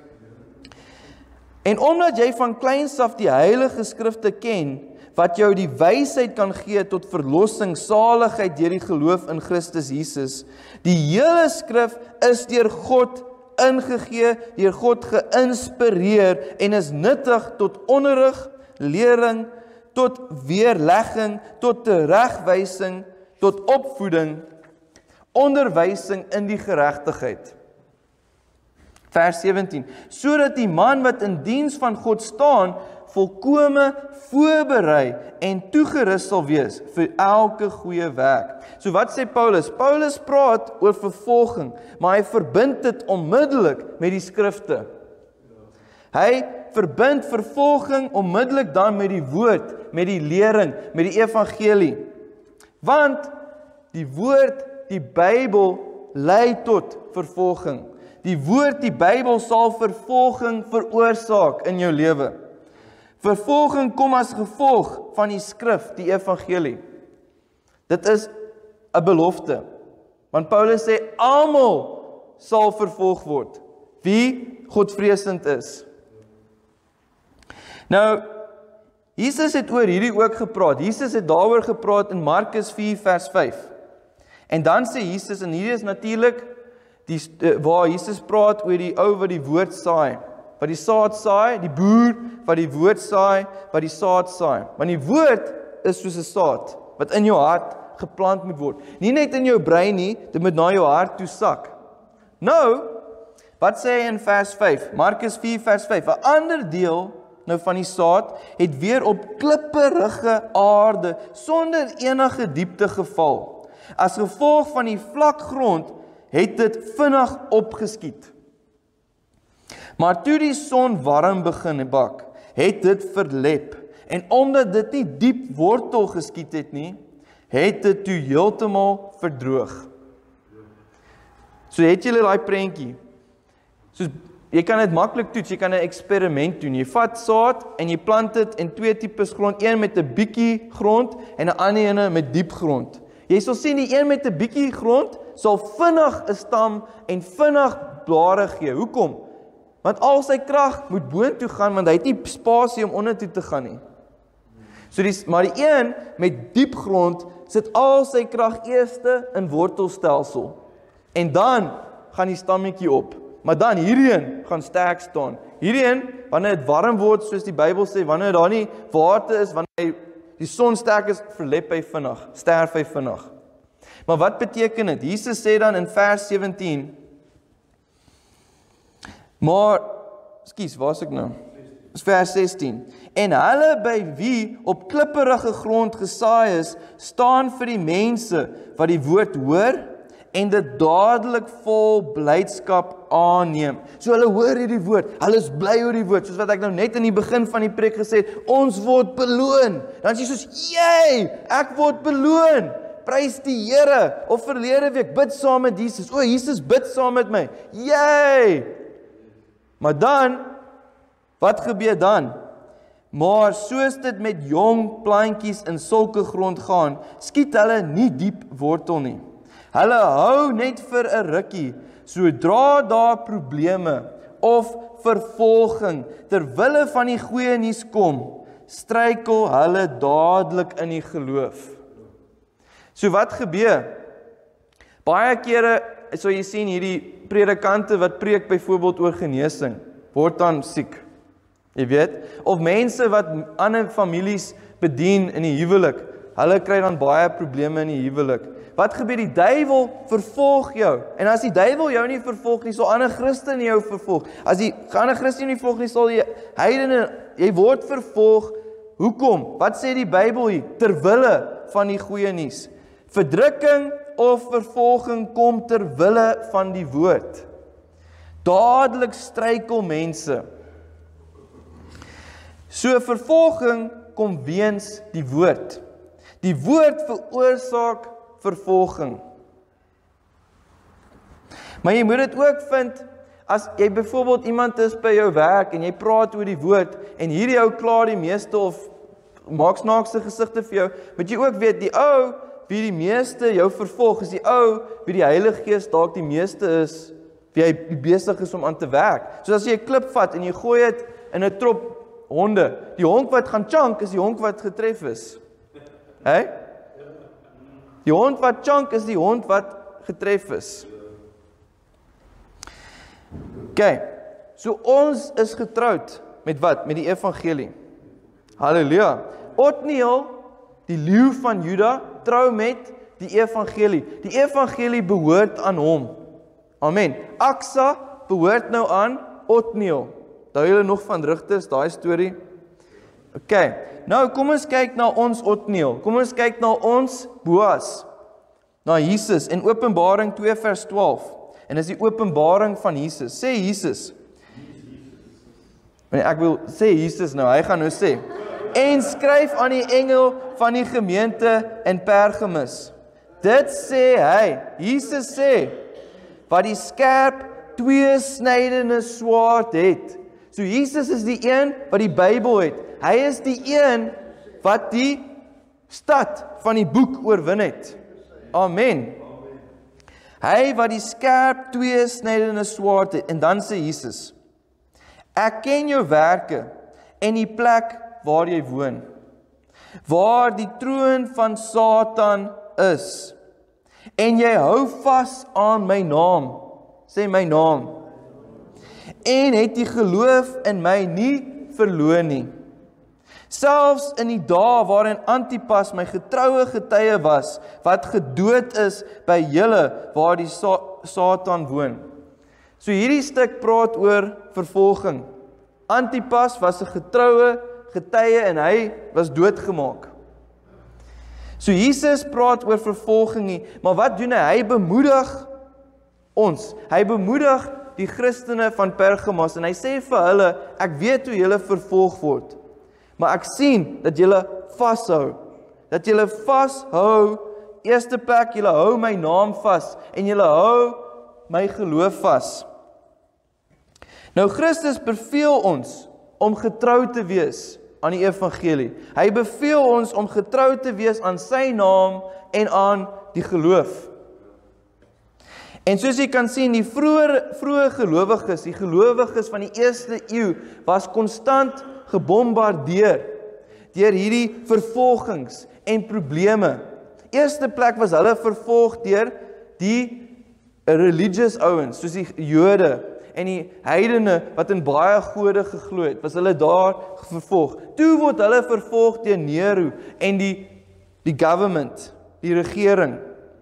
B: En omdat jy van kleins af die heilige skrifte ken, wat jou die wysheid kan gee tot verlossing, saligheid deur die geloof in Christus Jesus. Die hele skrif is deur God ingegee, deur God geïnspireer en is nuttig tot onderrig, lering, tot weerlegging, tot teregwysing, tot opvoeding, onderwysing in die geregtigheid. Vers 17, sodat die man wat in diens van God staan, volkome voorberei en toegerus sal wees vir elke goeie werk. So wat sê Paulus? Paulus praat oor vervolging, maar hy verbind dit onmiddellik met die skrifte. Hy verbind vervolging onmiddellik dan met die woord, met die lering, met die evangelie. Want die woord, die Bybel, lei tot vervolging. Die woord, die Bybel sal vervolging veroorsaak in jou lewe. Vervolging kom as gevolg van die skrif, die evangelie. Dit is 'n belofte. Want Paulus sê, almal sal vervolg word, wie godvreesend is. Nou, Jesus het oor hierdie ook gepraat. Jesus het daaroor gepraat in Markus 4 vers 5. En dan sê Jesus, en hierdie is natuurlik waar Jesus praat oor die ou wat die woord saai. Wat die saad saai, die boer wat die woord saai, wat die saad saai. Want die woord is soos 'n saad wat in jou hart geplant moet word. Nie net in jou brein nie, dit moet na jou hart toe sak. Nou, wat sê hy in vers 5? Markus 4 vers 5. 'n ander deel nou van die saad het weer op klipperige aarde sonder enige diepte geval. As gevolg van die vlak grond het dit vinnig opgeskiet. Maar toe die son warm begin bak, het dit verlep. En omdat dit nie diep wortel geskiet het nie, het dit toe heeltemal verdroog. So het julle daai prentjie. Soos jy kan dit maklik toets, jy kan 'n eksperiment doen. Jy vat saad en jy plant dit in twee tipes grond, een met 'n bietjie grond en 'n ander ene met diep grond. Jy sal sien die een met 'n bietjie grond sal vinnig 'n stam en vinnig blare gee. Hoekom? Want al sy krag moet boontoe gaan, want hy het nie spasie om ondertoe te gaan nie. So maar die een met diep grond sit al sy krag eerste in wortelstelsel. En dan gaan die stammetjie op. Maar dan hierdie een gaan sterk staan. Hierdie een, wanneer dit warm word, soos die Bybel sê, wanneer daar nie water is, wanneer die son sterk is, verlep hy vinnig, sterf hy vinnig. Maar wat beteken dit? Jesus sê dan in vers 17, maar, waar is ek nou? Vers 16, en hulle by wie op klipperige grond gesaai is, staan vir die mense wat die woord hoor, en dit dadelik vol blydskap aanneem. So hulle hoor hierdie woord, hulle is bly oor die woord, soos wat ek nou net in die begin van die preek gesê het, ons word beloon. Dan is jy soos, jy, ek word beloon. Prys die Here. Of verlede week, bid saam met Jesus. O, Jesus bid saam met my. Jy. Maar dan, wat gebeur dan? Maar soos dit met jong plantjies in sulke grond gaan, skiet hulle nie diep wortel nie. Hulle hou net vir 'n rukkie, sodra daar probleme of vervolging ter wille van die goeie nuus kom, struikel hulle dadelik in die geloof. So wat gebeur? Baie kere sal jy sien hierdie predikante wat preek byvoorbeeld oor genesing, word dan siek. Jy weet, of mense wat ander families bedien in die huwelik, hulle kry dan baie probleme in die huwelik. Wat gebeur? Die duiwel vervolg jou. En as die duiwel jou nie vervolg nie, sal ander Christene jou vervolg. As die ander Christene nie vervolg nie, sal die heidene, jy word vervolg. Hoekom? Wat sê die Bybel hier? Ter wille van die goeie nuus. Verdrukking of vervolging kom ter wille van die woord. Dadelik struikel mense. So vervolging kom weens die woord. Die woord veroorsaak vervolging. Maar jy moet dit ook vind, as jy byvoorbeeld iemand is by jou werk en jy praat oor die woord en hierdie ou klaar die meeste of maak snaakse gesigte vir jou, moet jy ook weet, die ou, wie die meeste jou vervolg, is die ou, wie die Heilige Gees dalk die meeste is, wie hy besig is om aan te werk. So as jy 'n klip vat en jy gooi dit in 'n trop honde, die hond wat gaan chunk, is die hond wat getref is. Hè? Die hond wat chunk is die hond wat getref is. OK, so ons is getroud met wat? Met die evangelie. Halleluja. Otniel, die leeu van Juda, trou met die evangelie. Die evangelie behoort aan hom. Amen. Aksa behoort nou aan Otniel. Daar julle nog van Rigters, daai storie. OK, nou kom ons kyk na ons Otniel. Kom ons kyk na ons Boas. Na Jesus in Openbaring 2 vers 12. En dis die openbaring van Jesus. Sê Jesus. Ek wil sê Jesus nou, hy gaan nou sê. En skryf aan die engel van die gemeente in Pergamus. Dit sê hy, Jesus sê, wat die skerp tweesnydende swaard het. So Jesus is die een wat die Bybel het. Hy is die een wat die stad van die boek oorwin het. Amen. Hy wat die skerp tweesnydende swaard het. En dan sê Jesus, ek ken jou werke en die plek waar jy woon, waar die troon van Satan is, en jy hou vas aan my naam, sê my naam, en het die geloof in my nie verloor nie. Selfs in die dae waarin Antipas my getroue getuie was, wat gedood is by julle waar die Satan woon. So hierdie stuk praat oor vervolging. Antipas was 'n getroue getuie en hy was doodgemaak. So Jesus praat oor vervolging nie, maar wat doen hy? Hy bemoedig ons. Hy bemoedig die Christene van Pergamos en hy sê vir hulle, ek weet hoe julle vervolg word, maar ek sien dat julle vashou. Dat julle vashou, eerste plek, julle hou my naam vas en julle hou my geloof vas. Nou Christus beveel ons om getrou te wees aan die evangelie. Hy beveel ons om getrou te wees aan sy naam en aan die geloof. En soos jy kan sien, die vroeë gelowiges, die gelowiges van die eerste eeu, was konstant gebombardeer deur hierdie vervolgings en probleme. Eerste plek was hulle vervolg deur die religious ouens, soos die Jode en die heidene wat in baie gode geglo het, was hulle daar vervolg. Toe word hulle vervolg deur Nero en die government, die regering.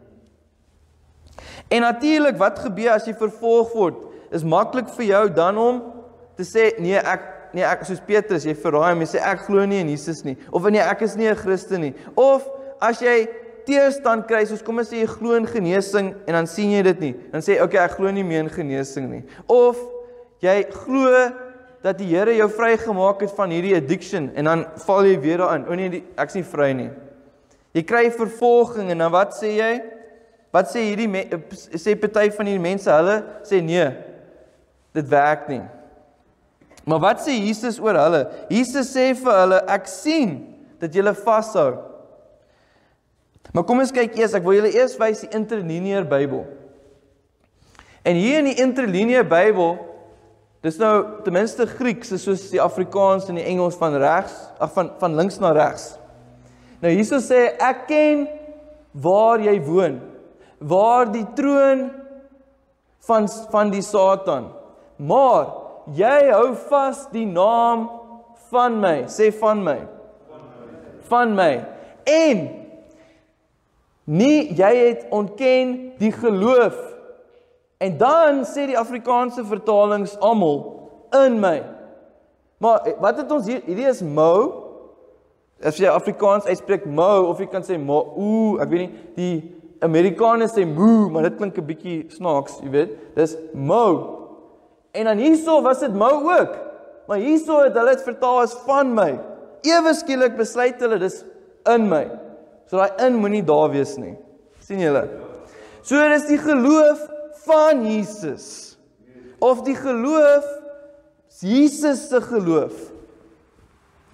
B: En natuurlik, wat gebeur as jy vervolg word? Is maklik vir jou dan om te sê, nee, ek soos Petrus, jy verraai hom, jy sê ek glo nie in Jesus nie, of nee, ek is nie 'n Christen nie. Of as jy teerstand kry, soos kom ons sê jy glo in genesing en dan sien jy dit nie. Dan sê okay, ek glo nie meer in genesing nie. Of jy glo dat die Here jou vrygemaak het van hierdie addiction en dan val jy weer daarin. O nee, ek's nie vry nie. Jy kry vervolging en dan wat sê jy? Wat sê sê party van hierdie mense, hulle sê nee, dit werk nie. Maar wat sê Jesus oor hulle? Jesus sê vir hulle, ek sien dat julle vashou. Maar kom ons kyk eers, ek wil julle eers wys die interlinear Bybel. En hier in die interlinear Bybel, dis nou ten minste Grieks, soos die Afrikaans en die Engels van links na regs. Nou Jesus sê, ek ken waar jy woon, waar die troon van die Satan, maar jy hou vas die naam van my, sê van my, van my, en nie, jy het ontken die geloof. En dan sê die Afrikaanse vertalings almal in my. Maar wat het ons hier? Hierdie is mo. As jy Afrikaans uitspreek mo, of jy kan sê mo, ek weet nie, die Amerikaners sê moo, maar dit klink 'n bietjie snaaks, jy weet. Dis mo. En dan hierso was dit mo ook. Maar hierso het hulle dit vertaal as van my. Ewe skielik besluit hulle dis in my. So daai in moenie daar wees nie. Sien julle? So dis die geloof van Jesus. Of die geloof, Jesus se geloof.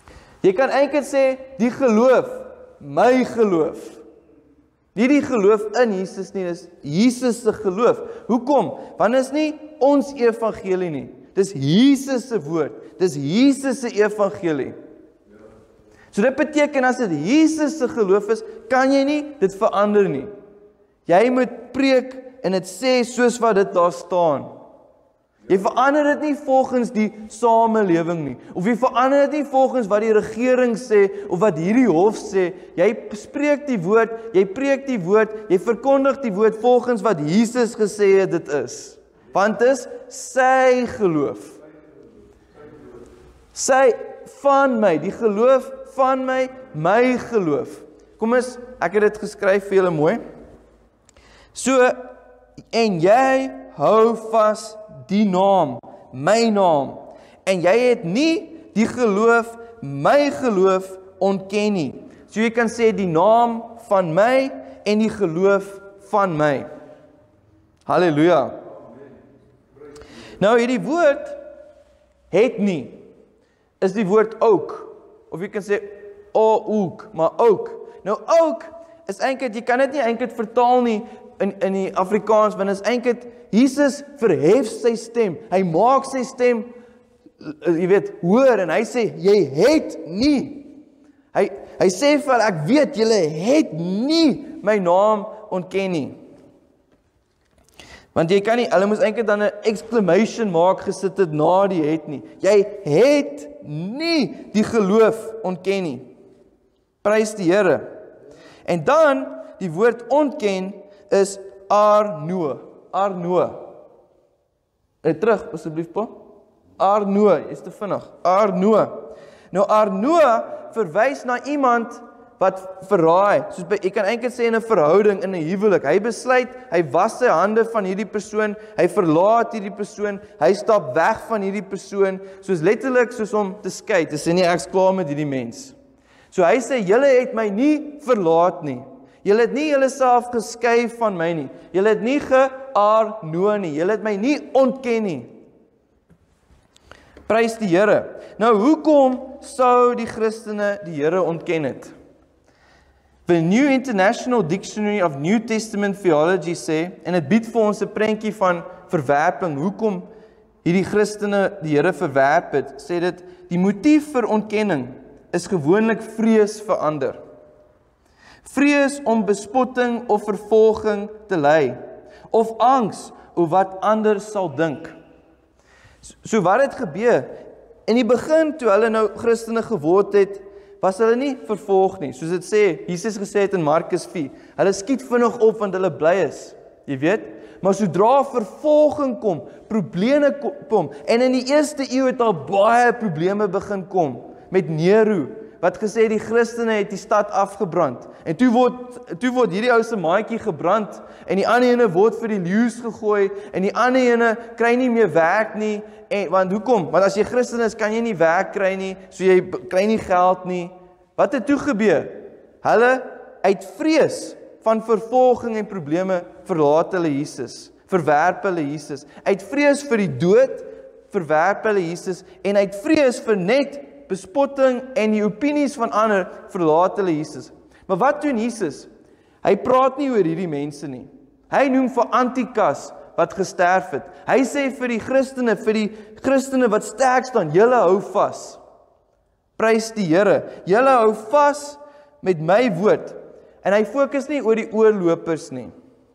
B: Jy kan eintlik sê, die geloof, my geloof. Nie die geloof in Jesus nie, dis Jesus se geloof. Hoekom? Want is nie ons evangelie nie. Dis Jesus se woord. Dis Jesus se evangelie. So dit beteken as dit Jesus se geloof is, kan jy nie dit verander nie. Jy moet preek en dit sê soos wat dit daar staan. Jy verander dit nie volgens die samelewing nie, of jy verander dit nie volgens wat die regering sê, of wat hierdie hof sê. Jy spreek die woord, jy preek die woord, jy verkondig die woord volgens wat Jesus gesê het dit is. Want dit is sy geloof. Sy van my, die geloof van my, my geloof. Kom eens, ek het dit geskryf vir julle mooi. So, en jy hou vas die naam, my naam, en jy het nie die geloof, my geloof ontken nie. So jy kan sê die naam van my en die geloof van my. Halleluja. Nou hierdie woord het nie, is die woord ook, of jy kan sê ook, maar ook. Nou ook is eintlik, jy kan dit nie eintlik vertaal nie in die Afrikaans, want is eintlik Jesus verhef sy stem. Hy maak sy stem, jy weet, hoor en hy sê jy het nie. Hy sê vir hulle, ek weet julle het nie my naam ontken nie. Want jy kan nie, hulle moes eintlik dan 'n exclamation maak gesit het na die het nie. Jy het nie die geloof ontken nie. Prys die Here. En dan die woord ontken is arno. Arno. Terug asseblief pa. Arno, is te vinnig. Arno. Nou arno verwys na iemand wat verraai. Soos jy kan eintlik sê in 'n verhouding, in 'n huwelik. Hy besluit, hy was sy hande van hierdie persoon, hy verlaat hierdie persoon, hy stap weg van hierdie persoon, soos letterlik soos om te skei. Dis nie ek's klaar met hierdie mens. So hy sê, julle het my nie verlaat nie. Julle het nie julle self geskei van my nie. Julle het nie gearno nie. Julle het my nie ontken nie. Prys die Here. Nou hoekom sou die Christene die Here ontken het? The New International Dictionary of New Testament Theology sê, en dit bied vir ons 'n prentjie van verwerping, hoekom hierdie Christene die Here verwerp het, sê dit, die motief vir ontkenning is gewoonlik vrees vir ander. Vrees om bespotting of vervolging te ly, of angs oor wat ander sal dink. So wat het gebeur? In die begin, toe hulle nou Christene geword het, was hulle nie vervolg nie, soos dit sê, Jesus gesê het in Markus 4, hulle skiet vinnig op want hulle bly is, jy weet, maar sodra vervolging kom, probleme kom, en in die eerste eeu het al baie probleme begin kom, met Nero, wat gesê die Christene het die stad afgebrand, en toe word hierdie ou se maatjie gebrand, en die ander ene word vir die leeu's gegooi, en die ander ene kry nie meer werk nie, want hoekom? Want as jy Christen is, kan jy nie werk kry nie, so jy kry nie geld nie. Wat het toe gebeur? Hulle uit vrees van vervolging en probleme verlaat hulle Jesus, verwerp hulle Jesus. Uit vrees vir die dood verwerp hulle Jesus, en uit vrees vir net bespotting en die opinies van ander verlaat hulle Jesus. Maar wat doen Jesus? Hy praat nie oor hierdie mense nie. Hy noem vir Antikas wat gesterf het. Hy sê vir die Christene wat sterk staan, julle hou vas. Prys die Here. Julle hou vas met my woord. En hy fokus nie oor die oorlopers nie.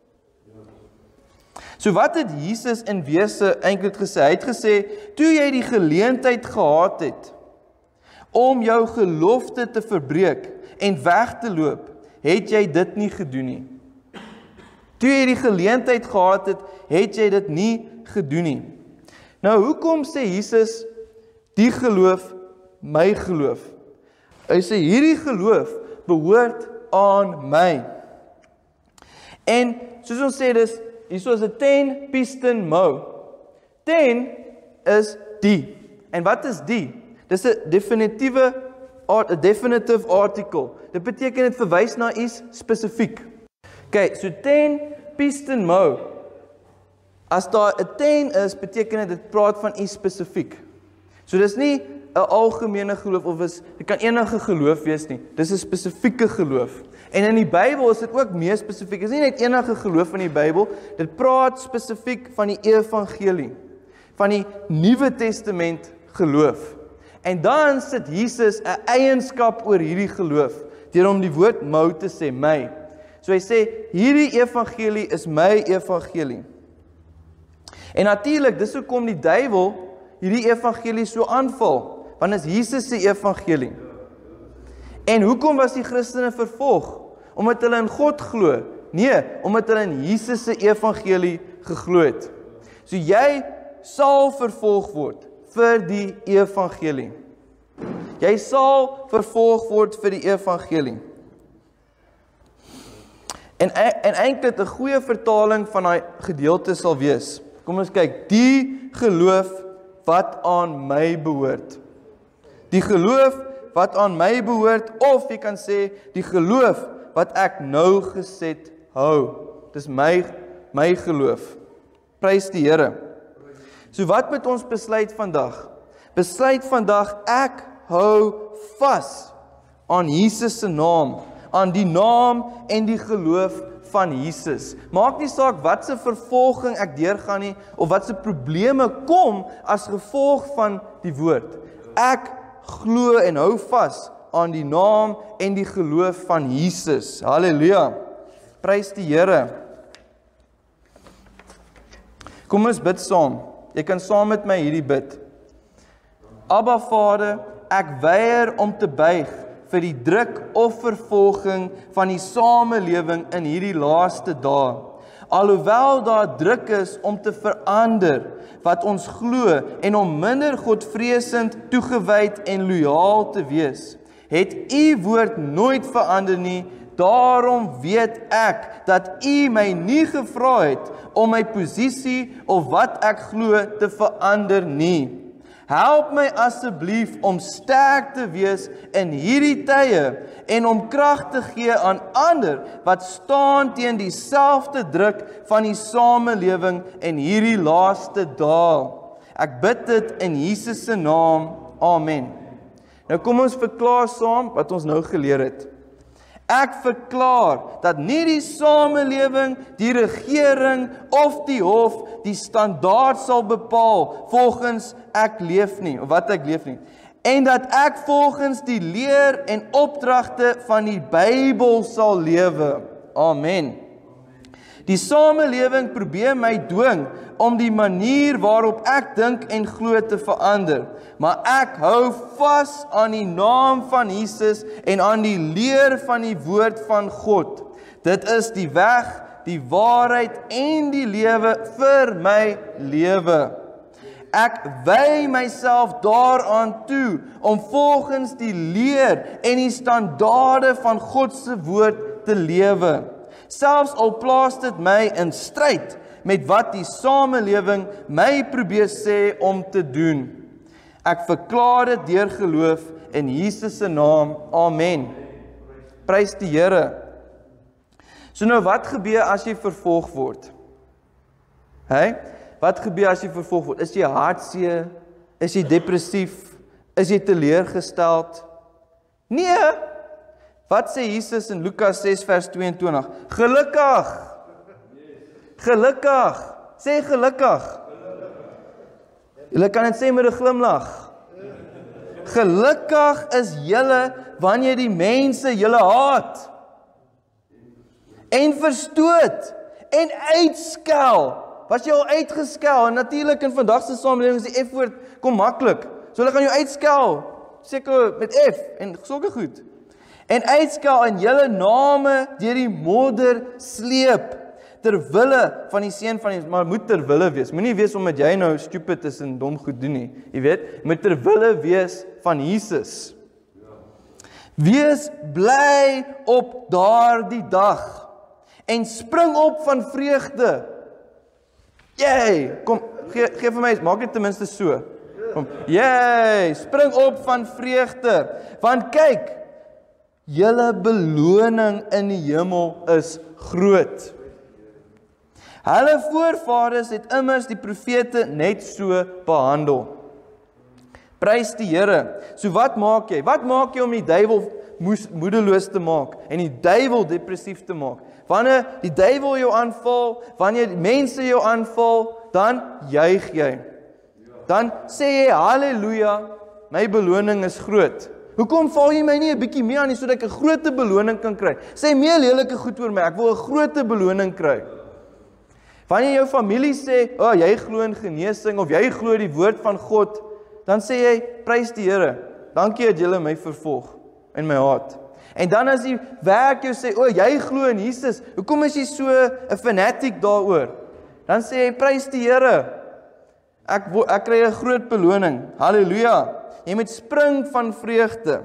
B: So wat het Jesus in wese eintlik gesê? Hy het gesê, toe jy die geleentheid gehad het om jou gelofte te verbreek en weg te loop, het jy dit nie gedoen nie. Toe jy die geleentheid gehad het jy dit nie gedoen nie. Nou, hoekom sê Jesus, die geloof, my geloof? Hy sê, hierdie geloof behoort aan my. En, soos ons sê, hier is 'n 10-piston mow. 10 is die. En wat is die? Dis 'n definitive article. Dit beteken dit verwys na iets spesifiek. Okay, so 10-piston mow. As daar 'n 10 is, beteken dit praat van iets spesifiek. So dis nie 'n algemene geloof of dit kan enige geloof wees nie. Dis 'n spesifieke geloof. En in die Bybel is dit ook meer spesifiek. Dit is nie net enige geloof in die Bybel, dit praat spesifiek van die evangelie, van die Nuwe Testament geloof. En dan sit Jesus 'n eienskap oor hierdie geloof, deur om die woord mou te sê, my. So hy sê, hierdie evangelie is my evangelie. En natuurlik, dis hoekom die duiwel hierdie evangelie so aanval, want is Jesus se evangelie. En hoekom was die Christene vervolg? Omdat hulle in God glo? Nee, omdat hulle in Jesus se evangelie geglo het. So jy sal vervolg word vir die evangelie. Jy sal vervolg word vir die evangelie. En eintlik 'n goeie vertaling van daai gedeelte sal wees. Kom ons kyk, die geloof wat aan my behoort. Die geloof wat aan my behoort, of jy kan sê, die geloof wat ek nou geset hou. Dis my geloof. Prys die Here. So wat moet ons besluit vandag? Besluit vandag, ek hou vas aan Jesus se naam, aan die naam en die geloof van Jesus. Maak nie saak wat se vervolging ek deurgaan nie, of wat se probleme kom as gevolg van die woord. Ek glo en hou vas aan die naam en die geloof van Jesus. Halleluja. Prys die Here. Kom ons bid saam. Jy kan saam met my hierdie bid. Abba Vader, ek weier om te buig vir die druk of vervolging van die samelewing in hierdie laaste dae. Alhoewel daar druk is om te verander wat ons glo en om minder godvreesend, toegewyd en loyaal te wees, het u woord nooit verander nie. Daarom weet ek dat u my nie gevra het om my posisie of wat ek glo te verander nie. Help my asseblief om sterk te wees in hierdie tye en om krag te gee aan ander wat staan teen dieselfde druk van die samelewing in hierdie laaste dae. Ek bid dit in Jesus se naam. Amen. Nou kom ons verklaar saam wat ons nou geleer het. Ek verklaar dat nie die samelewing, die regering of die hof die standaard sal bepaal volgens ek leef nie, of wat ek leef nie. En dat ek volgens die leer en opdragte van die Bybel sal lewe. Amen. Die samelewing probeer my dwing om die manier waarop ek dink en glo te verander. Maar ek hou vas aan die naam van Jesus en aan die leer van die woord van God. Dit is die weg, die waarheid en die lewe vir my lewe. Ek wy myself daaraan toe om volgens die leer en die standaarde van God se woord te lewe. Selfs al plaas dit my in stryd met wat die samelewing my probeer sê om te doen. Ek verklaar dit deur geloof in Jesus se naam. Amen. Prys die Here. So nou wat gebeur as jy vervolg word? Wat gebeur as jy vervolg word? Is jy hartseer? Is jy depressief? Is jy teleurgesteld? Nee. Wat sê Jesus in Lukas 6 vers 22? Gelukkig. Gelukkig. Sê gelukkig. Julle kan dit sê met 'n glimlag. Gelukkig is julle wanneer die mense julle haat en verstoot en uitskel. Was jy al uitgeskel? En natuurlik in vandag se samelewing is die F-woord kom maklik. So hulle gaan jou uitskel, seker met F en sulke goed. En uitskel in julle name deur die modder sleep. Ter wille van die seun van die, maar moet ter wille wees. Moenie wees omdat jy nou stupid is en dom goed doen nie. Jy weet, moet ter wille wees van Jesus. Wees bly op daardie dag en spring op van vreugde. Jy, kom, gee vir my, maak dit ten minste so. Kom, jy, spring op van vreugde, want kyk, julle beloning in die hemel is groot. Hulle voorvaders het immers die profete net so behandel. Prys die Here. So wat maak jy? Wat maak jy om die duiwel moedeloos te maak en die duiwel depressief te maak? Wanneer die duiwel jou aanval, wanneer mense jou aanval, dan juig jy. Dan sê jy haleluja, my beloning is groot. Hoekom val jy my nie 'n bietjie meer aan nie sodat ek 'n groot beloning kan kry? Sê meer lelike goed oor my, ek wil 'n groot beloning kry. Wanneer jou familie sê, "O, jy glo in genesing of jy glo die woord van God," dan sê jy, "Prys die Here. Dankie dat julle my vervolg en my haat." En dan as die werk jou sê, "O, jy glo in Jesus. Hoekom is jy so 'n fanatic daaroor?" Dan sê jy, "Prys die Here. Ek kry 'n groot beloning. Halleluja." Jy moet spring van vreugde.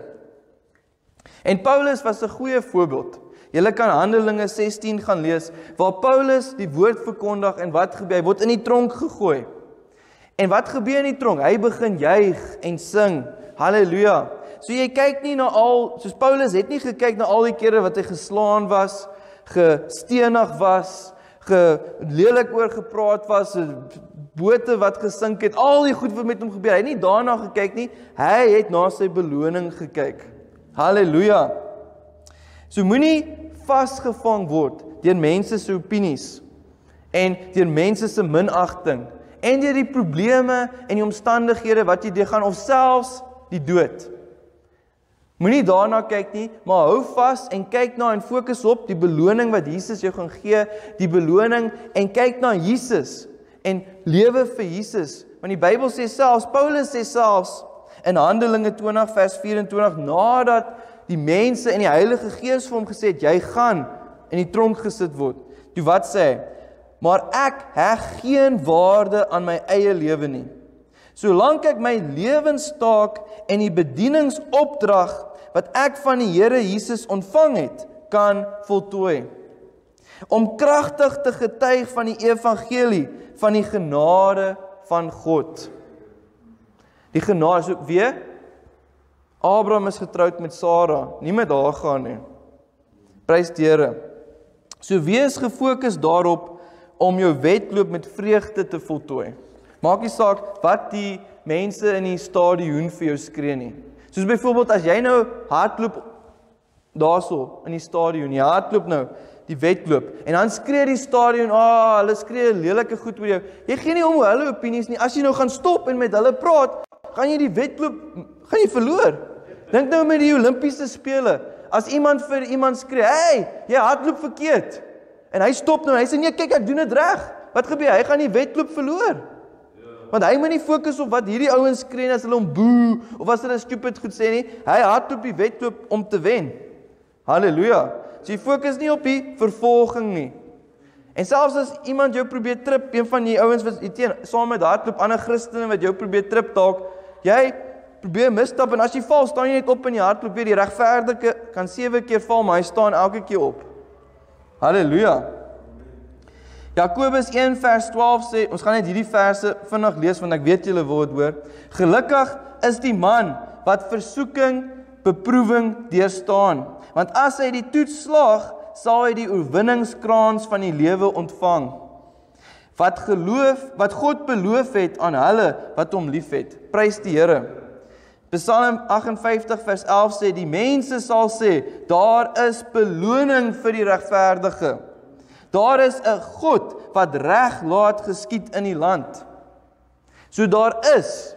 B: En Paulus was 'n goeie voorbeeld. Julle kan Handelinge 16 gaan lees, waar Paulus die woord verkondig en wat gebeur? Hy word in die tronk gegooi. En wat gebeur in die tronk? Hy begin juig en sing. Halleluja. So jy kyk nie na soos Paulus het nie gekyk na al die kere wat hy geslaan was, gestenig was, lelik oor gepraat was, bote wat gesink het, al die goed wat met hom gebeur. Hy het nie daarna gekyk nie, hy het na sy beloning gekyk. Halleluja. So moenie vasgevang word deur mense se opinies en deur mense se minagting en deur die probleme en die omstandighede wat jy deurgaan of selfs die dood. Moenie daarna kyk nie, maar hou vas en kyk na en fokus op die beloning wat Jesus jou gaan gee, die beloning en kyk na Jesus en lewe vir Jesus. Want die Bybel sê selfs, Paulus sê selfs in Handelinge 20 vers 24, nadat die mense en die Heilige Gees vir hom gesê het, jy gaan in die tronk gesit word. Toe wat sê hy? Maar ek heg geen waarde aan my eie lewe nie. Solank ek my lewenstaak en die bedieningsopdrag wat ek van die Here Jesus ontvang het, kan voltooi. Om kragtig te getuig van die evangelie van die genade van God. Die genade, so weer, Abraham is getroud met Sara, nie met Hagar nie. Prys die Here. So wees gefokus daarop om jou wedloop met vreugde te voltooi. Maak nie saak wat die mense in die stadion vir jou skree nie. Soos byvoorbeeld as jy nou hardloop daarso in die stadion, jy hardloop nou die wedloop en dan skree die stadion, hulle skree lelike goed oor jou. Jy gee nie om hulle opinies nie. As jy nou gaan stop en met hulle praat, gaan jy die wedloop gaan jy verloor. Dink nou met die Olimpiese spele. As iemand vir iemand skree, "Hey, jy hardloop verkeerd." En hy stop nou, hy sê, "Nee, kyk, ek doen dit reg." Wat gebeur? Hy gaan die wedloop verloor. Want hy moet nie fokus op wat hierdie ouens skree as hulle hom boe of as hulle stupid goed sê nie. Hy hardloop die wedloop om te wen. Halleluja. So jy fokus nie op die vervolging nie. En selfs as iemand jou probeer trip, een van die ouens wat saam met hardloop, ander Christene wat jou probeer trip dalk, jy probeer misstap en as jy val, staan jy net op in die hardloop weer. Die regverdige kan 7 keer val, maar hy staan elke keer op. Halleluja. Jakobus 1 vers 12 sê, ons gaan net hierdie verse vinnig lees, want ek weet julle wil dit hoor. Gelukkig is die man wat versoeking, beproewing deurstaan. Want as hy die toets slaag, sal hy die oorwinningskraans van die lewe ontvang. Wat God beloof het aan hulle wat hom liefhet. Prys die Here. Psalm 58 vers 11 sê, die mense sal sê, daar is beloning vir die regverdige. Daar is 'n God wat reg laat geskied in die land. So daar is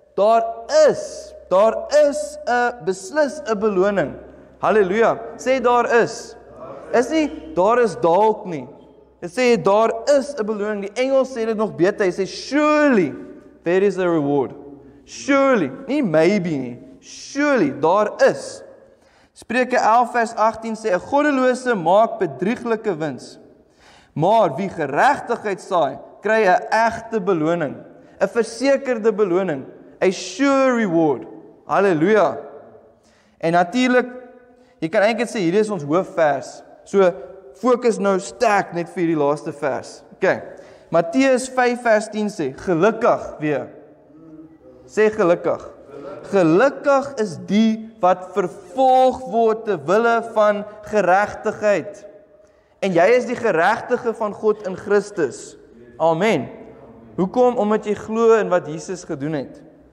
B: beslis 'n beloning. Halleluja. Sê daar is. Is nie daar is dalk nie. Dit sê daar is 'n beloning. Die Engels sê dit nog beter. Hy sê surely there is a reward. Surely, nie maybe nie. Surely, daar is. Spreuke 11 vers 18 sê 'n goddelose maak bedrieglike wins. Maar wie geregtigheid saai, kry 'n egte beloning, 'n versekerde beloning, 'n sure reward. Halleluja. En natuurlik, jy kan eintlik sê hierdie is ons hoofvers. So fokus nou sterk net vir hierdie laaste vers. OK. Matteus 5 vers 10 sê, gelukkig weer. Sê gelukkig. Gelukkig is die wat vervolg word ter wille van geregtigheid. En jy is die geregtige van God in Christus. Amen. Hoekom? Omdat jy glo in wat Jesus gedoen het.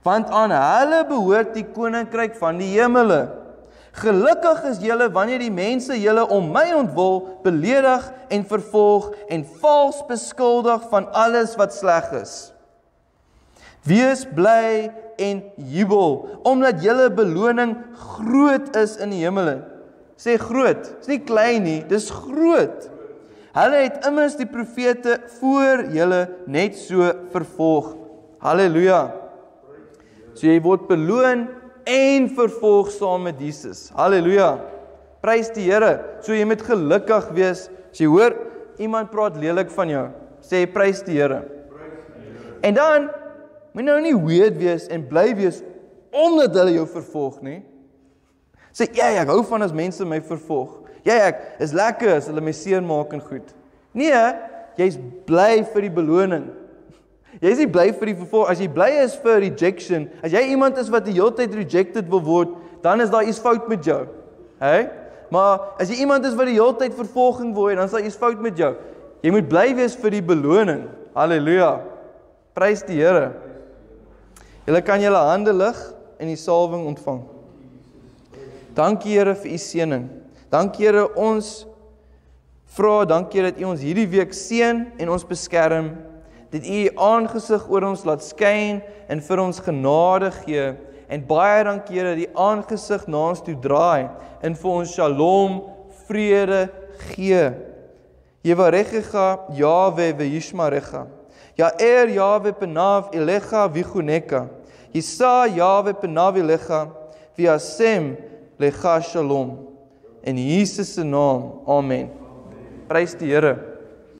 B: want aan hulle behoort die koninkryk van die hemele. Gelukkig is julle wanneer die mense julle om my ontwil, beledig en vervolg en vals beskuldig van alles wat sleg is. Wees bly en jubel, omdat julle beloning groot is in die hemele. Sê groot, is nie klein nie, dis groot. Hulle het immers die profete voor julle net so vervolg. Halleluja. So jy word beloon en vervolg saam met Jesus. Halleluja. Prys die Here. So jy moet gelukkig wees. As jy hoor iemand praat lelik van jou, sê prys die Here. En dan moet nou nie weird wees en bly wees omdat hulle jou vervolg nie. Sê ek hou van as mense my vervolg. Ek is lekker as hulle my seer maak en goed. Nee, jy's bly vir die beloning. Jy is nie bly vir die vervolg. As jy bly is vir rejection, as jy iemand is wat die hele tyd rejected wil word, dan is daar iets fout met jou. Maar as jy iemand is wat die hele tyd vervolging wil hê, dan is daar iets fout met jou. Jy moet bly wees vir die beloning. Halleluja. Prys die Here. Julle kan julle hande lig en die salwing ontvang. Dankie Here vir u seëning. Dankie Here, ons vra, dankie dat u ons hierdie week seën en ons beskerm. Dat u aangesig oor ons laat skyn en vir ons genade gee. En baie dankie Here, die aangesig na ons toe draai en vir ons shalom, vrede gee. Yevarechecha Yahweh ve'yishmarecha. Ya'er Yahweh penav elecha vichuneka. Yisa Yahweh penav elecha v'yasem lecha shalom. In Jesus se naam. Amen. Prys die Here.